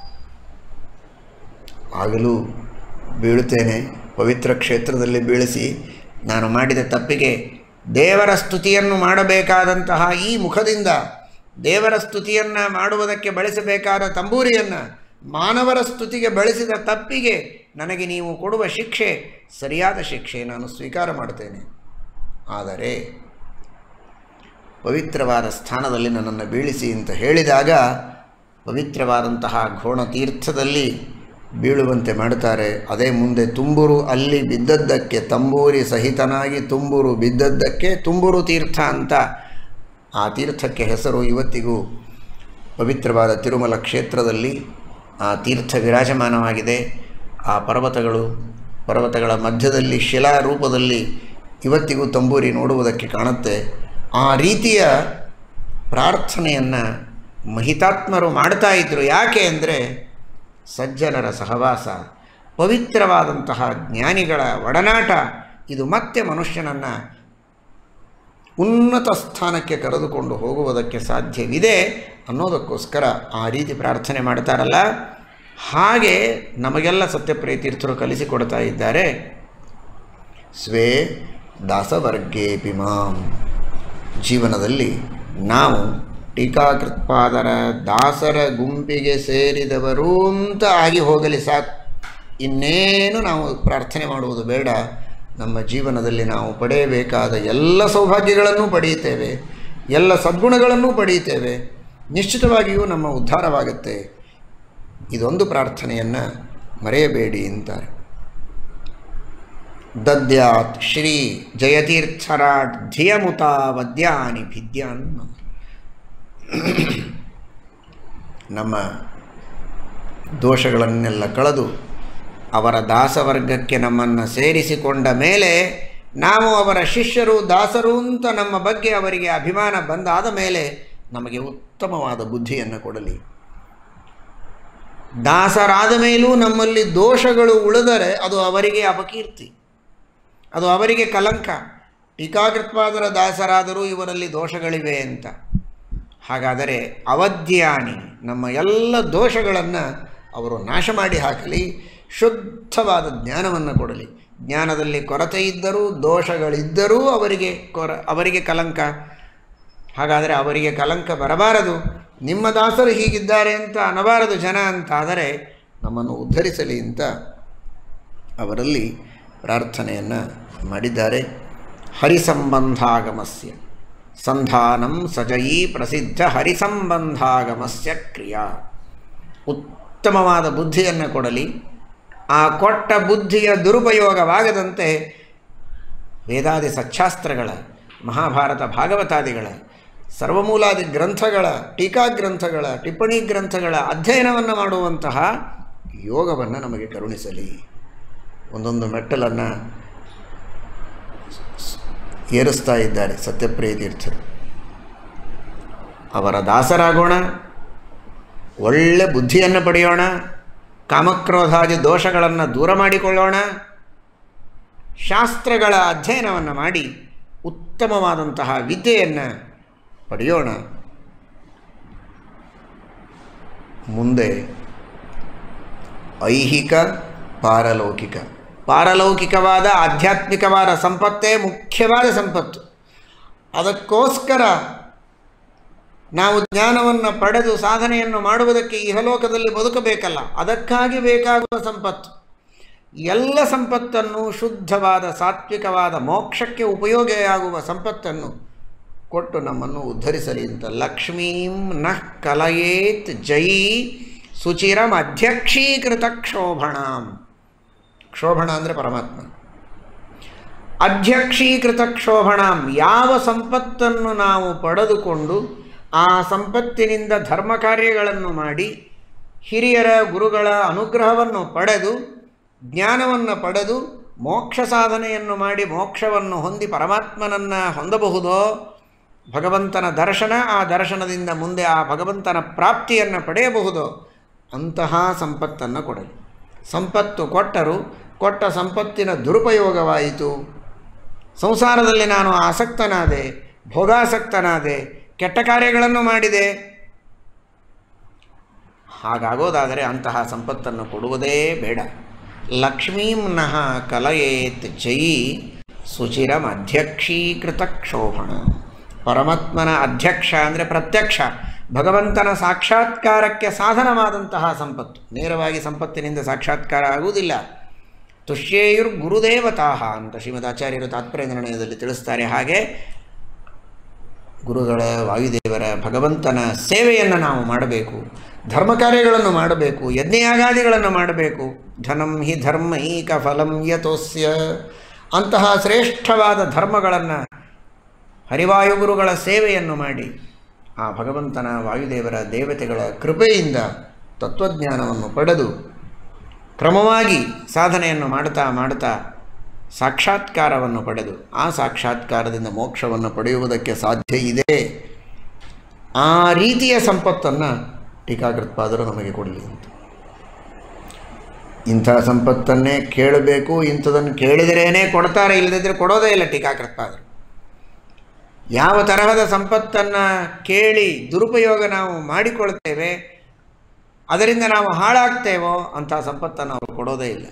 ಆಗಲೂ ಬೀಳುತ್ತೇನೆ, ಪವಿತ್ರ ಕ್ಷೇತ್ರದಲ್ಲಿ ಬೀಳಿಸಿ ನಾನು ಮಾಡಿದ ತಪ್ಪಿಗೆ ದೇವರ ಸ್ತುತಿಯನ್ನು ಮಾಡಬೇಕಾದಂತಹ ಈ ಮುಖದಿಂದ ದೇವರ ಸ್ತುತಿಯನ್ನು ಮಾಡುವುದಕ್ಕೆ ಬಳಸಬೇಕಾದ ತಂಬೂರಿಯನ್ನು ಮಾನವರ ಸ್ತುತಿಗೆ ಬಳಸಿದ ತಪ್ಪಿಗೆ ನನಗೆ ನೀವು ಕೊಡುವ ಶಿಕ್ಷೆ ಸರಿಯಾದ ಶಿಕ್ಷೆ, ನಾನು ಸ್ವೀಕಾರ ಮಾಡುತ್ತೇನೆ. ಆದರೆ ಪವಿತ್ರವಾದ ಸ್ಥಾನದಲ್ಲಿ ನನ್ನನ್ನು ಬೀಳಿಸಿ ಅಂತ ಹೇಳಿದಾಗ ಪವಿತ್ರವಾದಂತಹ ಘೋಣ ತೀರ್ಥದಲ್ಲಿ ಬೀಳುವಂತೆ ಮಾಡುತ್ತಾರೆ. ಅದೇ ಮುಂದೆ ತುಂಬೂರು ಅಲ್ಲಿ ಬಿದ್ದದ್ದಕ್ಕೆ, ತಂಬೂರಿ ಸಹಿತನಾಗಿ ತುಂಬೂರು ಬಿದ್ದದ್ದಕ್ಕೆ ತುಂಬೂರು ತೀರ್ಥ ಅಂತ ಆ ತೀರ್ಥಕ್ಕೆ ಹೆಸರು. ಇವತ್ತಿಗೂ ಪವಿತ್ರವಾದ ತಿರುಮಲ ಕ್ಷೇತ್ರದಲ್ಲಿ ಆ ತೀರ್ಥ ವಿರಾಜಮಾನವಾಗಿದೆ. ಆ ಪರ್ವತಗಳ ಮಧ್ಯದಲ್ಲಿ ಶಿಲಾ ರೂಪದಲ್ಲಿ ಇವತ್ತಿಗೂ ತಂಬೂರಿ ನೋಡುವುದಕ್ಕೆ ಕಾಣುತ್ತೆ. ಆ ರೀತಿಯ ಪ್ರಾರ್ಥನೆಯನ್ನು ಮಹಿತಾತ್ಮರು ಮಾಡ್ತಾ ಇದ್ದರು. ಯಾಕೆ ಅಂದರೆ ಸಜ್ಜನರ ಸಹವಾಸ, ಪವಿತ್ರವಾದಂತಹ ಜ್ಞಾನಿಗಳ ಒಡನಾಟ, ಇದು ಮತ್ತೆ ಮನುಷ್ಯನನ್ನು ಉನ್ನತ ಸ್ಥಾನಕ್ಕೆ ಕರೆದುಕೊಂಡು ಹೋಗುವುದಕ್ಕೆ ಸಾಧ್ಯವಿದೆ ಅನ್ನೋದಕ್ಕೋಸ್ಕರ ಆ ರೀತಿ ಪ್ರಾರ್ಥನೆ ಮಾಡ್ತಾರಲ್ಲ. ಹಾಗೆ ನಮಗೆಲ್ಲ ಸತ್ಯಪ್ರಿಯ ತೀರ್ಥರು ಕಲಿಸಿಕೊಡ್ತಾ ಇದ್ದಾರೆ. ಸ್ವೇ ದಾಸವರ್ಗೇಪಿ ಮಾಂ, ಜೀವನದಲ್ಲಿ ನಾವು ಟೀಕಾಕೃತ್ಪಾದರ ದಾಸರ ಗುಂಪಿಗೆ ಸೇರಿದವರು ಅಂತ ಆಗಿ ಹೋಗಲಿ ಸಾಕು. ಇನ್ನೇನು ನಾವು ಪ್ರಾರ್ಥನೆ ಮಾಡುವುದು ಬೇಡ. ನಮ್ಮ ಜೀವನದಲ್ಲಿ ನಾವು ಪಡೆಯಬೇಕಾದ ಎಲ್ಲ ಸೌಭಾಗ್ಯಗಳನ್ನು ಪಡೆಯುತ್ತೇವೆ, ಎಲ್ಲ ಸದ್ಗುಣಗಳನ್ನು ಪಡೆಯುತ್ತೇವೆ. ನಿಶ್ಚಿತವಾಗಿಯೂ ನಮ್ಮ ಉದ್ಧಾರವಾಗುತ್ತೆ. ಇದೊಂದು ಪ್ರಾರ್ಥನೆಯನ್ನು ಮರೆಯಬೇಡಿ ಅಂತಾರೆ. ದದ್ಯಾತ್ ಶ್ರೀ ಜಯತೀರ್ಥರಾಟ್ ಧಿಯಮುತ ವದ್ಯಾನಿ ಭಿದ್ಯಾನ್. ನಮ್ಮ ದೋಷಗಳನ್ನೆಲ್ಲ ಕಳೆದು ಅವರ ದಾಸವರ್ಗಕ್ಕೆ ನಮ್ಮನ್ನು ಸೇರಿಸಿಕೊಂಡ ಮೇಲೆ ನಾವು ಅವರ ಶಿಷ್ಯರು, ದಾಸರು ಅಂತ ನಮ್ಮ ಬಗ್ಗೆ ಅವರಿಗೆ ಅಭಿಮಾನ ಬಂದಾದ ಮೇಲೆ ನಮಗೆ ಉತ್ತಮವಾದ ಬುದ್ಧಿಯನ್ನು ಕೊಡಲಿ. ದಾಸರಾದ ಮೇಲೂ ನಮ್ಮಲ್ಲಿ ದೋಷಗಳು ಉಳಿದರೆ ಅದು ಅವರಿಗೆ ಅಪಕೀರ್ತಿ, ಅದು ಅವರಿಗೆ ಕಲಂಕ. ಟೀಕಾಕೃತ್ಪಾದರ ದಾಸರಾದರೂ ಇವರಲ್ಲಿ ದೋಷಗಳಿವೆ ಅಂತ. ಹಾಗಾದರೆ ಅವಧ್ಯಾನಿ, ನಮ್ಮ ಎಲ್ಲ ದೋಷಗಳನ್ನು ಅವರು ನಾಶ ಮಾಡಿ ಹಾಕಲಿ, ಶುದ್ಧವಾದ ಜ್ಞಾನವನ್ನು ಕೊಡಲಿ. ಜ್ಞಾನದಲ್ಲಿ ಕೊರತೆ ಇದ್ದರೂ, ದೋಷಗಳಿದ್ದರೂ ಅವರಿಗೆ ಕಲಂಕ. ಹಾಗಾದರೆ ಅವರಿಗೆ ಕಲಂಕ ಬರಬಾರದು. ನಿಮ್ಮ ದಾಸರು ಹೀಗಿದ್ದಾರೆ ಅಂತ ಅನ್ನಬಾರದು ಜನ ಅಂತಾದರೆ ನಮ್ಮನ್ನು ಉದ್ಧರಿಸಲಿ ಅಂತ ಅವರಲ್ಲಿ ಪ್ರಾರ್ಥನೆಯನ್ನು ಮಾಡಿದ್ದಾರೆ. ಹರಿಸಂಬಂಧಾಗಮಸ್ಯ ಸಂಧಾನಂ ಸಜಯೀ ಪ್ರಸಿದ್ಧ ಹರಿಸಂಬಂಧಾಗಮಸ್ಯ ಕ್ರಿಯಾ. ಉತ್ತಮವಾದ ಬುದ್ಧಿಯನ್ನು ಕೊಡಲಿ. ಆ ಕೊಟ್ಟ ಬುದ್ಧಿಯ ದುರುಪಯೋಗವಾಗದಂತೆ ವೇದಾದಿ ಸಚ್ಛಾಸ್ತ್ರಗಳ, ಮಹಾಭಾರತ ಭಾಗವತಾದಿಗಳ, ಸರ್ವಮೂಲಾದಿ ಗ್ರಂಥಗಳ, ಟೀಕಾಗ್ರಂಥಗಳ, ಟಿಪ್ಪಣಿ ಗ್ರಂಥಗಳ ಅಧ್ಯಯನವನ್ನು ಮಾಡುವಂತಹ ಯೋಗವನ್ನು ನಮಗೆ ಕರುಣಿಸಲಿ. ಒಂದೊಂದು ಮೆಟ್ಟಲನ್ನು ಏರಿಸ್ತಾ ಇದ್ದಾರೆ ಸತ್ಯಪ್ರಿಯ ತೀರ್ಥರು. ಅವರ ದಾಸರಾಗೋಣ, ಒಳ್ಳೆ ಬುದ್ಧಿಯನ್ನು ಪಡೆಯೋಣ, ಕಾಮಕ್ರೋಧಾದಿ ದೋಷಗಳನ್ನು ದೂರ ಮಾಡಿಕೊಳ್ಳೋಣ, ಶಾಸ್ತ್ರಗಳ ಅಧ್ಯಯನವನ್ನು ಮಾಡಿ ಉತ್ತಮವಾದಂತಹ ವಿದ್ಯೆಯನ್ನು ಪಡೆಯೋಣ. ಮುಂದೆ ಐಹಿಕ, ಪಾರಲೌಕಿಕವಾದ ಆಧ್ಯಾತ್ಮಿಕವಾದ ಸಂಪತ್ತೇ ಮುಖ್ಯವಾದ ಸಂಪತ್ತು. ಅದಕ್ಕೋಸ್ಕರ ನಾವು ಜ್ಞಾನವನ್ನು ಪಡೆದು ಸಾಧನೆಯನ್ನು ಮಾಡುವುದಕ್ಕೆ ಇಹಲೋಕದಲ್ಲಿ ಬದುಕಬೇಕಲ್ಲ, ಅದಕ್ಕಾಗಿ ಬೇಕಾಗುವ ಸಂಪತ್ತು. ಎಲ್ಲ ಸಂಪತ್ತನ್ನು, ಶುದ್ಧವಾದ ಸಾತ್ವಿಕವಾದ ಮೋಕ್ಷಕ್ಕೆ ಉಪಯೋಗಿಯಾಗುವ ಸಂಪತ್ತನ್ನು ಕೊಟ್ಟು ನಮ್ಮನ್ನು ಉದ್ಧರಿಸಲಿ ಅಂತ. ಲಕ್ಷ್ಮೀಂ ನಃ ಕಲಯೇತ್ ಜಯಿ ಸುಚಿರಂ ಅಧ್ಯಕ್ಷೀಕೃತ ಕ್ಷೋಭಣಾಂ. ಕ್ಷೋಭಣ ಅಂದರೆ ಪರಮಾತ್ಮ. ಅಧ್ಯಕ್ಷೀಕೃತ ಕ್ಷೋಭಣಾಂ, ಯಾವ ಸಂಪತ್ತನ್ನು ನಾವು ಪಡೆದುಕೊಂಡು ಆ ಸಂಪತ್ತಿನಿಂದ ಧರ್ಮ ಕಾರ್ಯಗಳನ್ನು ಮಾಡಿ, ಹಿರಿಯರ ಗುರುಗಳ ಅನುಗ್ರಹವನ್ನು ಪಡೆದು, ಜ್ಞಾನವನ್ನು ಪಡೆದು, ಮೋಕ್ಷ ಸಾಧನೆಯನ್ನು ಮಾಡಿ ಮೋಕ್ಷವನ್ನು ಹೊಂದಿ ಪರಮಾತ್ಮನನ್ನು ಹೊಂದಬಹುದೋ, ಭಗವಂತನ ದರ್ಶನ, ಆ ದರ್ಶನದಿಂದ ಮುಂದೆ ಆ ಭಗವಂತನ ಪ್ರಾಪ್ತಿಯನ್ನು ಪಡೆಯಬಹುದೋ ಅಂತಹ ಸಂಪತ್ತನ್ನು ಕೊಡಲಿ. ಸಂಪತ್ತು ಕೊಟ್ಟರು, ಕೊಟ್ಟ ಸಂಪತ್ತಿನ ದುರುಪಯೋಗವಾಯಿತು, ಸಂಸಾರದಲ್ಲಿ ನಾನು ಆಸಕ್ತನಾದೆ, ಭೋಗಾಸಕ್ತನಾದೆ, ಕೆಟ್ಟ ಕಾರ್ಯಗಳನ್ನು ಮಾಡಿದೆ, ಹಾಗಾಗೋದಾದರೆ ಅಂತಹ ಸಂಪತ್ತನ್ನು ಕೊಡುವುದೇ ಬೇಡ. ಲಕ್ಷ್ಮೀಂ ನಃ ಕಲಯೇತ್ ಜಯಿ ಸುಚಿರಂ ಅಧ್ಯಕ್ಷೀಕೃತ ಕ್ಷೋಭಣ. ಪರಮಾತ್ಮನ ಅಧ್ಯಕ್ಷ ಅಂದರೆ ಪ್ರತ್ಯಕ್ಷ, ಭಗವಂತನ ಸಾಕ್ಷಾತ್ಕಾರಕ್ಕೆ ಸಾಧನವಾದಂತಹ ಸಂಪತ್ತು. ನೇರವಾಗಿ ಸಂಪತ್ತಿನಿಂದ ಸಾಕ್ಷಾತ್ಕಾರ ಆಗುವುದಿಲ್ಲ. ತುಷ್ಯೇಯುರ್ ಗುರುದೇವತಾಹ ಅಂತ ಶ್ರೀಮದ್ ಆಚಾರ್ಯರು ತಾತ್ಪರ್ಯ ನಿರ್ಣಯದಲ್ಲಿ ತಿಳಿಸ್ತಾರೆ. ಹಾಗೆ ಗುರುಗಳ, ವಾಯುದೇವರ, ಭಗವಂತನ ಸೇವೆಯನ್ನು ನಾವು ಮಾಡಬೇಕು, ಧರ್ಮ ಕಾರ್ಯಗಳನ್ನು ಮಾಡಬೇಕು, ಯಜ್ಞಯಾಗಾದಿಗಳನ್ನು ಮಾಡಬೇಕು. ಧನಂ ಹಿ ಧರ್ಮೈಕ ಫಲಂ ಯತೋಸ್ಯ. ಅಂತಹ ಶ್ರೇಷ್ಠವಾದ ಧರ್ಮಗಳನ್ನು, ಹರಿವಾಯುಗುರುಗಳ ಸೇವೆಯನ್ನು ಮಾಡಿ ಆ ಭಗವಂತನ, ವಾಯುದೇವರ, ದೇವತೆಗಳ ಕೃಪೆಯಿಂದ ತತ್ವಜ್ಞಾನವನ್ನು ಪಡೆದು ಕ್ರಮವಾಗಿ ಸಾಧನೆಯನ್ನು ಮಾಡ್ತಾ ಮಾಡ್ತಾ ಸಾಕ್ಷಾತ್ಕಾರವನ್ನು ಪಡೆದು ಆ ಸಾಕ್ಷಾತ್ಕಾರದಿಂದ ಮೋಕ್ಷವನ್ನು ಪಡೆಯುವುದಕ್ಕೆ ಸಾಧ್ಯ ಇದೆ. ಆ ರೀತಿಯ ಸಂಪತ್ತನ್ನು ಟೀಕಾಕೃತ್ಪಾದರು ನಮಗೆ ಕೊಡಲಿ ಅಂತ. ಇಂಥ ಸಂಪತ್ತನ್ನೇ ಕೇಳಬೇಕು, ಇಂಥದನ್ನು ಕೇಳಿದರೇನೇ ಕೊಡ್ತಾರೆ, ಇಲ್ಲದಿದ್ದರೆ ಕೊಡೋದೇ ಇಲ್ಲ ಟೀಕಾಕೃತ್ಪಾದರು. ಯಾವ ತರಹದ ಸಂಪತ್ತನ್ನು ಕೇಳಿ ದುರುಪಯೋಗ ನಾವು ಮಾಡಿಕೊಳ್ತೇವೆ, ಅದರಿಂದ ನಾವು ಹಾಳಾಗ್ತೇವೋ ಅಂಥ ಸಂಪತ್ತನ್ನು ಅವರು ಕೊಡೋದೇ ಇಲ್ಲ.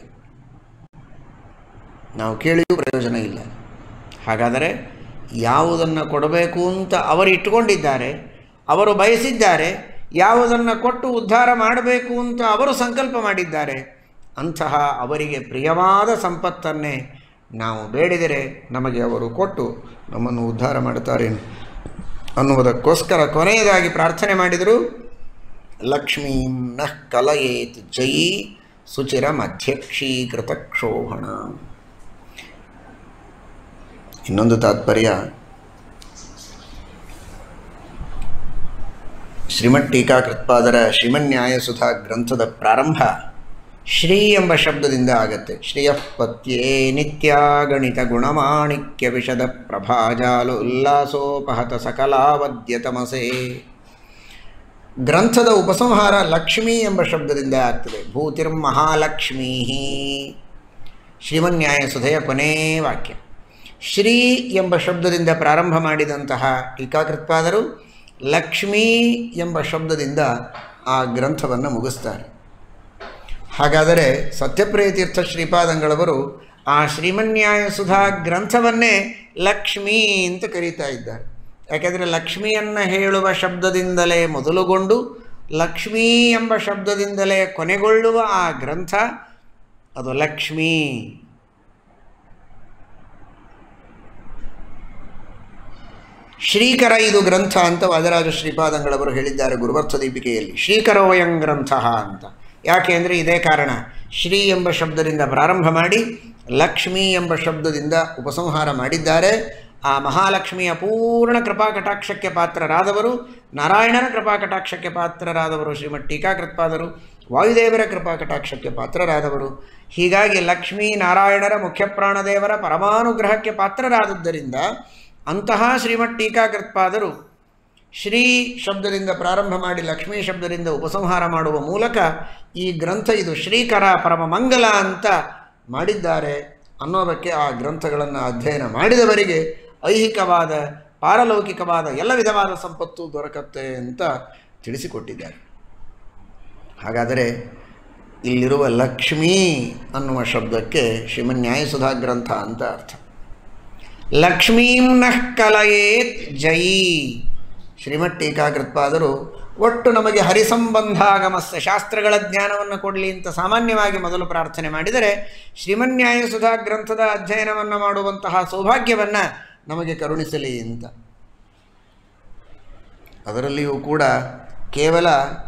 ನಾವು ಕೇಳಿಯೂ ಪ್ರಯೋಜನ ಇಲ್ಲ. ಹಾಗಾದರೆ ಯಾವುದನ್ನು ಕೊಡಬೇಕು ಅಂತ ಅವರು ಇಟ್ಟುಕೊಂಡಿದ್ದಾರೆ, ಅವರು ಬಯಸಿದ್ದಾರೆ, ಯಾವುದನ್ನು ಕೊಟ್ಟು ಉದ್ಧಾರ ಮಾಡಬೇಕು ಅಂತ ಅವರು ಸಂಕಲ್ಪ ಮಾಡಿದ್ದಾರೆ, ಅಂತಹ ಅವರಿಗೆ ಪ್ರಿಯವಾದ ಸಂಪತ್ತನ್ನೇ ನಾವು ಬೇಡಿದರೆ ನಮಗೆ ಅವರು ಕೊಟ್ಟು ನಮ್ಮನ್ನು ಉದ್ಧಾರ ಮಾಡುತ್ತಾರೆ ಅನ್ನುವುದಕ್ಕೋಸ್ಕರ ಕೊನೆಯದಾಗಿ ಪ್ರಾರ್ಥನೆ ಮಾಡಿದರು. ಲಕ್ಷ್ಮೀಂ ನಃ ಕಲಯೇತ್ ಜಯಿ ಸುಚಿರಂ ಅಧ್ಯಕ್ಷೀಕೃತ ಕ್ಷೋಭಣ. ಇನ್ನೊಂದು ತಾತ್ಪರ್ಯ, ಶ್ರೀಮದ್ ಟೀಕಾಕೃತ್ಪಾದರ ಶ್ರೀಮನ್ಯಾಯಸುಧಾ ಗ್ರಂಥದ ಪ್ರಾರಂಭ ಶ್ರೀ ಎಂಬ ಶಬ್ದದಿಂದ ಆಗತ್ತೆ. ಶ್ರೀಯಃಪತ್ಯೇ ನಿತ್ಯಾಗಣಿತ ಗುಣಮಾಣಿಕ್ಯ ವಿಶದ ಪ್ರಭಾಜಾಲು ಉಲ್ಲಾಸೋಪಹತ ಸಕಲಾವದ್ಯತಮಸೆ. ಗ್ರಂಥದ ಉಪಸಂಹಾರ ಲಕ್ಷ್ಮೀ ಎಂಬ ಶಬ್ದದಿಂದ ಆಗ್ತದೆ. ಭೂತಿರ್ಮಹಾಲಕ್ಷ್ಮೀ. ಶ್ರೀಮನ್ಯಾಯಸುಧೆಯ ಕೊನೇ ವಾಕ್ಯ. ಶ್ರೀ ಎಂಬ ಶಬ್ದದಿಂದ ಪ್ರಾರಂಭ ಮಾಡಿದಂತಹ ಟೀಕಾಕೃತ್ಪಾದರು ಲಕ್ಷ್ಮೀ ಎಂಬ ಶಬ್ದದಿಂದ ಆ ಗ್ರಂಥವನ್ನು ಮುಗಿಸ್ತಾರೆ. ಹಾಗಾದರೆ ಸತ್ಯಪ್ರಿಯತೀರ್ಥ ಶ್ರೀಪಾದಂಗಳವರು ಆ ಶ್ರೀಮನ್ಯಾಯಸುಧಾ ಗ್ರಂಥವನ್ನೇ ಲಕ್ಷ್ಮೀ ಅಂತ ಕರೀತಾ ಇದ್ದಾರೆ. ಯಾಕೆಂದರೆ ಲಕ್ಷ್ಮಿಯನ್ನು ಹೇಳುವ ಶಬ್ದದಿಂದಲೇ ಮೊದಲುಗೊಂಡು ಲಕ್ಷ್ಮೀ ಎಂಬ ಶಬ್ದದಿಂದಲೇ ಕೊನೆಗೊಳ್ಳುವ ಆ ಗ್ರಂಥ ಅದು ಲಕ್ಷ್ಮೀ. ಶ್ರೀಕರ ಇದು ಗ್ರಂಥ ಅಂತ ವಾದರಾಜ ಶ್ರೀಪಾದಂಗಳವರು ಹೇಳಿದ್ದಾರೆ ಗುರುವರ್ಥ ದೀಪಿಕೆಯಲ್ಲಿ. ಶ್ರೀಕರೋಯಂ ಗ್ರಂಥ ಅಂತ. ಯಾಕೆ ಅಂದರೆ ಇದೇ ಕಾರಣ. ಶ್ರೀ ಎಂಬ ಶಬ್ದದಿಂದ ಪ್ರಾರಂಭ ಮಾಡಿ ಲಕ್ಷ್ಮೀ ಎಂಬ ಶಬ್ದದಿಂದ ಉಪಸಂಹಾರ ಮಾಡಿದ್ದಾರೆ. ಆ ಮಹಾಲಕ್ಷ್ಮಿಯ ಪೂರ್ಣ ಕೃಪಾಕಟಾಕ್ಷಕ್ಕೆ ಪಾತ್ರರಾದವರು, ನಾರಾಯಣನ ಕೃಪಾಕಟಾಕ್ಷಕ್ಕೆ ಪಾತ್ರರಾದವರು ಶ್ರೀಮದ್ ಟೀಕಾಕೃತ್ಪಾದರು, ವಾಯುದೇವರ ಕೃಪಾಕಟಾಕ್ಷಕ್ಕೆ ಪಾತ್ರರಾದವರು. ಹೀಗಾಗಿ ಲಕ್ಷ್ಮೀ ನಾರಾಯಣರ ಮುಖ್ಯಪ್ರಾಣದೇವರ ಪರಮಾನುಗ್ರಹಕ್ಕೆ ಪಾತ್ರರಾದದ್ದರಿಂದ ಅಂತಹ ಶ್ರೀಮದ್ ಟೀಕಾಕೃತ್ಪಾದರು ಶ್ರೀ ಶಬ್ದದಿಂದ ಪ್ರಾರಂಭ ಮಾಡಿ ಲಕ್ಷ್ಮೀ ಶಬ್ದದಿಂದ ಉಪಸಂಹಾರ ಮಾಡುವ ಮೂಲಕ ಈ ಗ್ರಂಥ ಇದು ಶ್ರೀಕರ ಪರಮ ಮಂಗಲ ಅಂತ ಮಾಡಿದ್ದಾರೆ ಅನ್ನೋದಕ್ಕೆ ಆ ಗ್ರಂಥಗಳನ್ನು ಅಧ್ಯಯನ ಮಾಡಿದವರಿಗೆ ಐಹಿಕವಾದ, ಪಾರಲೌಕಿಕವಾದ ಎಲ್ಲ ವಿಧವಾದ ಸಂಪತ್ತು ದೊರಕತ್ತೆ ಅಂತ ತಿಳಿಸಿಕೊಟ್ಟಿದ್ದಾರೆ. ಹಾಗಾದರೆ ಇಲ್ಲಿರುವ ಲಕ್ಷ್ಮೀ ಅನ್ನುವ ಶಬ್ದಕ್ಕೆ ಶ್ರೀಮನ್ಯಾಯಸುಧಾ ಗ್ರಂಥ ಅಂತ ಅರ್ಥ. ಲಕ್ಷ್ಮೀಂ ನಃ ಕಲಯೇತ್ ಜಯಿ. ಶ್ರೀಮದ್ ಟೀಕಾಕೃತ್ಪಾದರು ಒಟ್ಟು ನಮಗೆ ಹರಿಸಂಬಂಧಾಗಮಸ್ಯ ಶಾಸ್ತ್ರಗಳ ಜ್ಞಾನವನ್ನು ಕೊಡಲಿ ಅಂತ ಸಾಮಾನ್ಯವಾಗಿ ಮೊದಲು ಪ್ರಾರ್ಥನೆ ಮಾಡಿದರೆ, ಶ್ರೀಮನ್ಯಾಯಸುಧಾ ಗ್ರಂಥದ ಅಧ್ಯಯನವನ್ನು ಮಾಡುವಂತಹ ಸೌಭಾಗ್ಯವನ್ನು ನಮಗೆ ಕರುಣಿಸಲಿ ಅಂತ. ಅದರಲ್ಲಿಯೂ ಕೂಡ ಕೇವಲ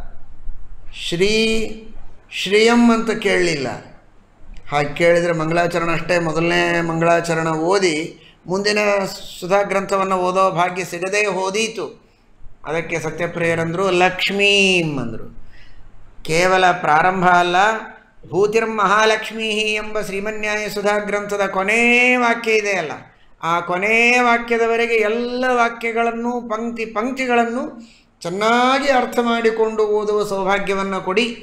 ಶ್ರೀಯಂ ಅಂತ ಕೇಳಲಿಲ್ಲ. ಹಾಗೆ ಕೇಳಿದರೆ ಮಂಗಳಾಚರಣ ಅಷ್ಟೇ, ಮೊದಲನೇ ಮಂಗಳಾಚರಣ ಓದಿ ಮುಂದಿನ ಸುಧಾ ಗ್ರಂಥವನ್ನು ಓದೋ ಭಾಗ್ಯ ಸಿಗದೇ ಹೋದೀತು. ಅದಕ್ಕೆ ಸತ್ಯಪ್ರಿಯರಂದರು ಲಕ್ಷ್ಮೀಂ ಅಂದರು. ಕೇವಲ ಪ್ರಾರಂಭ ಅಲ್ಲ, ಭೂತಿರ್ಮಹಾಲಕ್ಷ್ಮೀ ಎಂಬ ಶ್ರೀಮನ್ಯಾಯಸುಧಾ ಗ್ರಂಥದ ಕೊನೇ ವಾಕ್ಯ ಇದೆಯಲ್ಲ, ಆ ಕೊನೇ ವಾಕ್ಯದವರೆಗೆ ಎಲ್ಲ ವಾಕ್ಯಗಳನ್ನು ಪಂಕ್ತಿಗಳನ್ನು ಚೆನ್ನಾಗಿ ಅರ್ಥ ಮಾಡಿಕೊಂಡು ಓದುವ ಸೌಭಾಗ್ಯವನ್ನು ಕೊಡಿ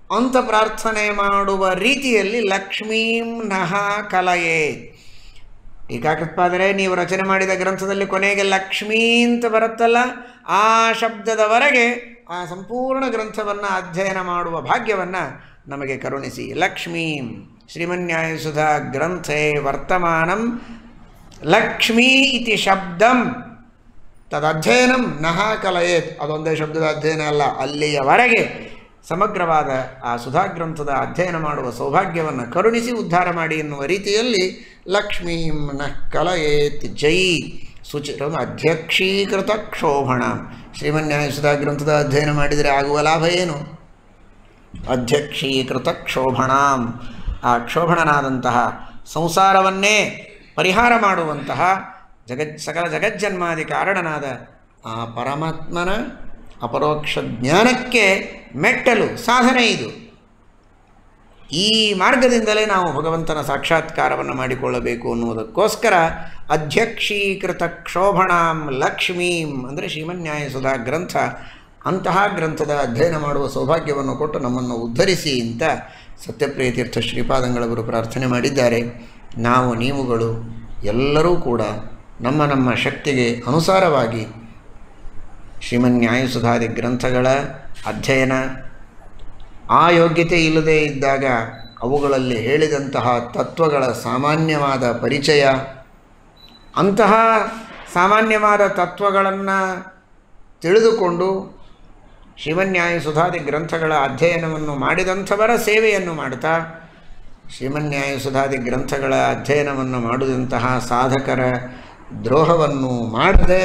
ಅಂತ ಪ್ರಾರ್ಥನೆ ಮಾಡುವ ರೀತಿಯಲ್ಲಿ ಲಕ್ಷ್ಮೀಂ ನಃ ಕಲಯೇತ್. ಟೀಕಾಕೃತ್ಪಾದರೆ ನೀವು ರಚನೆ ಮಾಡಿದ ಗ್ರಂಥದಲ್ಲಿ ಕೊನೆಗೆ ಲಕ್ಷ್ಮೀ ಅಂತ ಬರುತ್ತಲ್ಲ, ಆ ಶಬ್ದದವರೆಗೆ ಆ ಸಂಪೂರ್ಣ ಗ್ರಂಥವನ್ನು ಅಧ್ಯಯನ ಮಾಡುವ ಭಾಗ್ಯವನ್ನು ನಮಗೆ ಕರುಣಿಸಿ. ಲಕ್ಷ್ಮೀಂ ಶ್ರೀಮನ್ಯಾಯಸುಧಾ ಗ್ರಂಥೆ ವರ್ತಮಾನಂ ಲಕ್ಷ್ಮೀ ಇತಿ ಶಬ್ದಂ ತದಧ್ಯಯನಂ ನಃ ಕಲಯೇತ್. ಅದೊಂದೇ ಶಬ್ದದ ಅಧ್ಯಯನ ಅಲ್ಲ, ಅಲ್ಲಿಯವರೆಗೆ ಸಮಗ್ರವಾದ ಆ ಸುಧಾಗ್ರಂಥದ ಅಧ್ಯಯನ ಮಾಡುವ ಸೌಭಾಗ್ಯವನ್ನು ಕರುಣಿಸಿ ಉದ್ಧಾರ ಮಾಡಿ ಎನ್ನುವ ರೀತಿಯಲ್ಲಿ ಲಕ್ಷ್ಮೀಂ ನಃ ಕಲಯೇತ್. ಜೈ ಸುಚಿರ ಅಧ್ಯಕ್ಷೀಕೃತ ಕ್ಷೋಭಣ. ಶ್ರೀಮನ್ಯಾಯಸುಧಾ ಗ್ರಂಥದ ಅಧ್ಯಯನ ಮಾಡಿದರೆ ಆಗುವ ಲಾಭ ಏನು? ಅಧ್ಯಕ್ಷೀಕೃತ ಕ್ಷೋಭಣಾಂ, ಆ ಕ್ಷೋಭಣನಾದಂತಹ ಸಂಸಾರವನ್ನೇ ಪರಿಹಾರ ಮಾಡುವಂತಹ ಸಕಲ ಜಗಜ್ಜನ್ಮಾದಿ ಕಾರಣನಾದ ಆ ಪರಮಾತ್ಮನ ಅಪರೋಕ್ಷ ಜ್ಞಾನಕ್ಕೆ ಮೆಟ್ಟಲು ಸಾಧನೆ ಇದು. ಈ ಮಾರ್ಗದಿಂದಲೇ ನಾವು ಭಗವಂತನ ಸಾಕ್ಷಾತ್ಕಾರವನ್ನು ಮಾಡಿಕೊಳ್ಳಬೇಕು ಅನ್ನುವುದಕ್ಕೋಸ್ಕರ ಅಧ್ಯಕ್ಷೀಕೃತ ಕ್ಷೋಭಣಾಂ ಲಕ್ಷ್ಮೀಂ ಅಂದರೆ ಶ್ರೀಮನ್ಯಾಯಸುಧಾ ಗ್ರಂಥ, ಅಂತಹ ಗ್ರಂಥದ ಅಧ್ಯಯನ ಮಾಡುವ ಸೌಭಾಗ್ಯವನ್ನು ಕೊಟ್ಟು ನಮ್ಮನ್ನು ಉದ್ಧರಿಸಿ ಅಂತ ಸತ್ಯಪ್ರಿಯ ತೀರ್ಥ ಶ್ರೀಪಾದಂಗಳವರು ಪ್ರಾರ್ಥನೆ ಮಾಡಿದ್ದಾರೆ. ನಾವು ನೀವುಗಳು ಎಲ್ಲರೂ ಕೂಡ ನಮ್ಮ ನಮ್ಮ ಶಕ್ತಿಗೆ ಅನುಸಾರವಾಗಿ ಶ್ರೀಮನ್ಯಾಯಸುಧಾದಿ ಗ್ರಂಥಗಳ ಅಧ್ಯಯನ, ಆ ಯೋಗ್ಯತೆ ಇಲ್ಲದೇ ಇದ್ದಾಗ ಅವುಗಳಲ್ಲಿ ಹೇಳಿದಂತಹ ತತ್ವಗಳ ಸಾಮಾನ್ಯವಾದ ಪರಿಚಯ, ಅಂತಹ ಸಾಮಾನ್ಯವಾದ ತತ್ವಗಳನ್ನು ತಿಳಿದುಕೊಂಡು ಶ್ರೀಮನ್ಯಾಯಸುಧಾದಿ ಗ್ರಂಥಗಳ ಅಧ್ಯಯನವನ್ನು ಮಾಡಿದಂಥವರ ಸೇವೆಯನ್ನು ಮಾಡ್ತಾ, ಶ್ರೀಮನ್ಯಾಯಸುಧಾದಿ ಗ್ರಂಥಗಳ ಅಧ್ಯಯನವನ್ನು ಮಾಡಿದಂತಹ ಸಾಧಕರ ದ್ರೋಹವನ್ನು ಮಾಡದೆ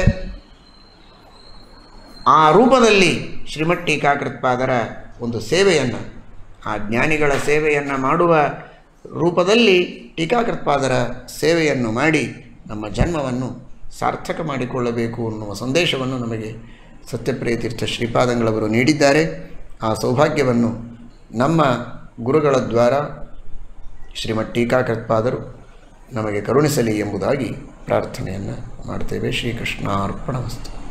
ಆ ರೂಪದಲ್ಲಿ ಶ್ರೀಮತ್ ಟೀಕಾಕೃತ್ಪಾದರ ಒಂದು ಸೇವೆಯನ್ನು, ಆ ಜ್ಞಾನಿಗಳ ಸೇವೆಯನ್ನು ಮಾಡುವ ರೂಪದಲ್ಲಿ ಟೀಕಾಕೃತ್ಪಾದರ ಸೇವೆಯನ್ನು ಮಾಡಿ ನಮ್ಮ ಜನ್ಮವನ್ನು ಸಾರ್ಥಕ ಮಾಡಿಕೊಳ್ಳಬೇಕು ಅನ್ನುವ ಸಂದೇಶವನ್ನು ನಮಗೆ ಸತ್ಯಪ್ರಿಯ ತೀರ್ಥ ಶ್ರೀಪಾದಂಗಳವರು ನೀಡಿದ್ದಾರೆ. ಆ ಸೌಭಾಗ್ಯವನ್ನು ನಮ್ಮ ಗುರುಗಳ ದ್ವಾರ ಶ್ರೀಮತ್ ಟೀಕಾಕೃತ್ಪಾದರು ನಮಗೆ ಕರುಣಿಸಲಿ ಎಂಬುದಾಗಿ ಪ್ರಾರ್ಥನೆಯನ್ನು ಮಾಡ್ತೇವೆ. ಶ್ರೀಕೃಷ್ಣಾರ್ಪಣಮಸ್ತು.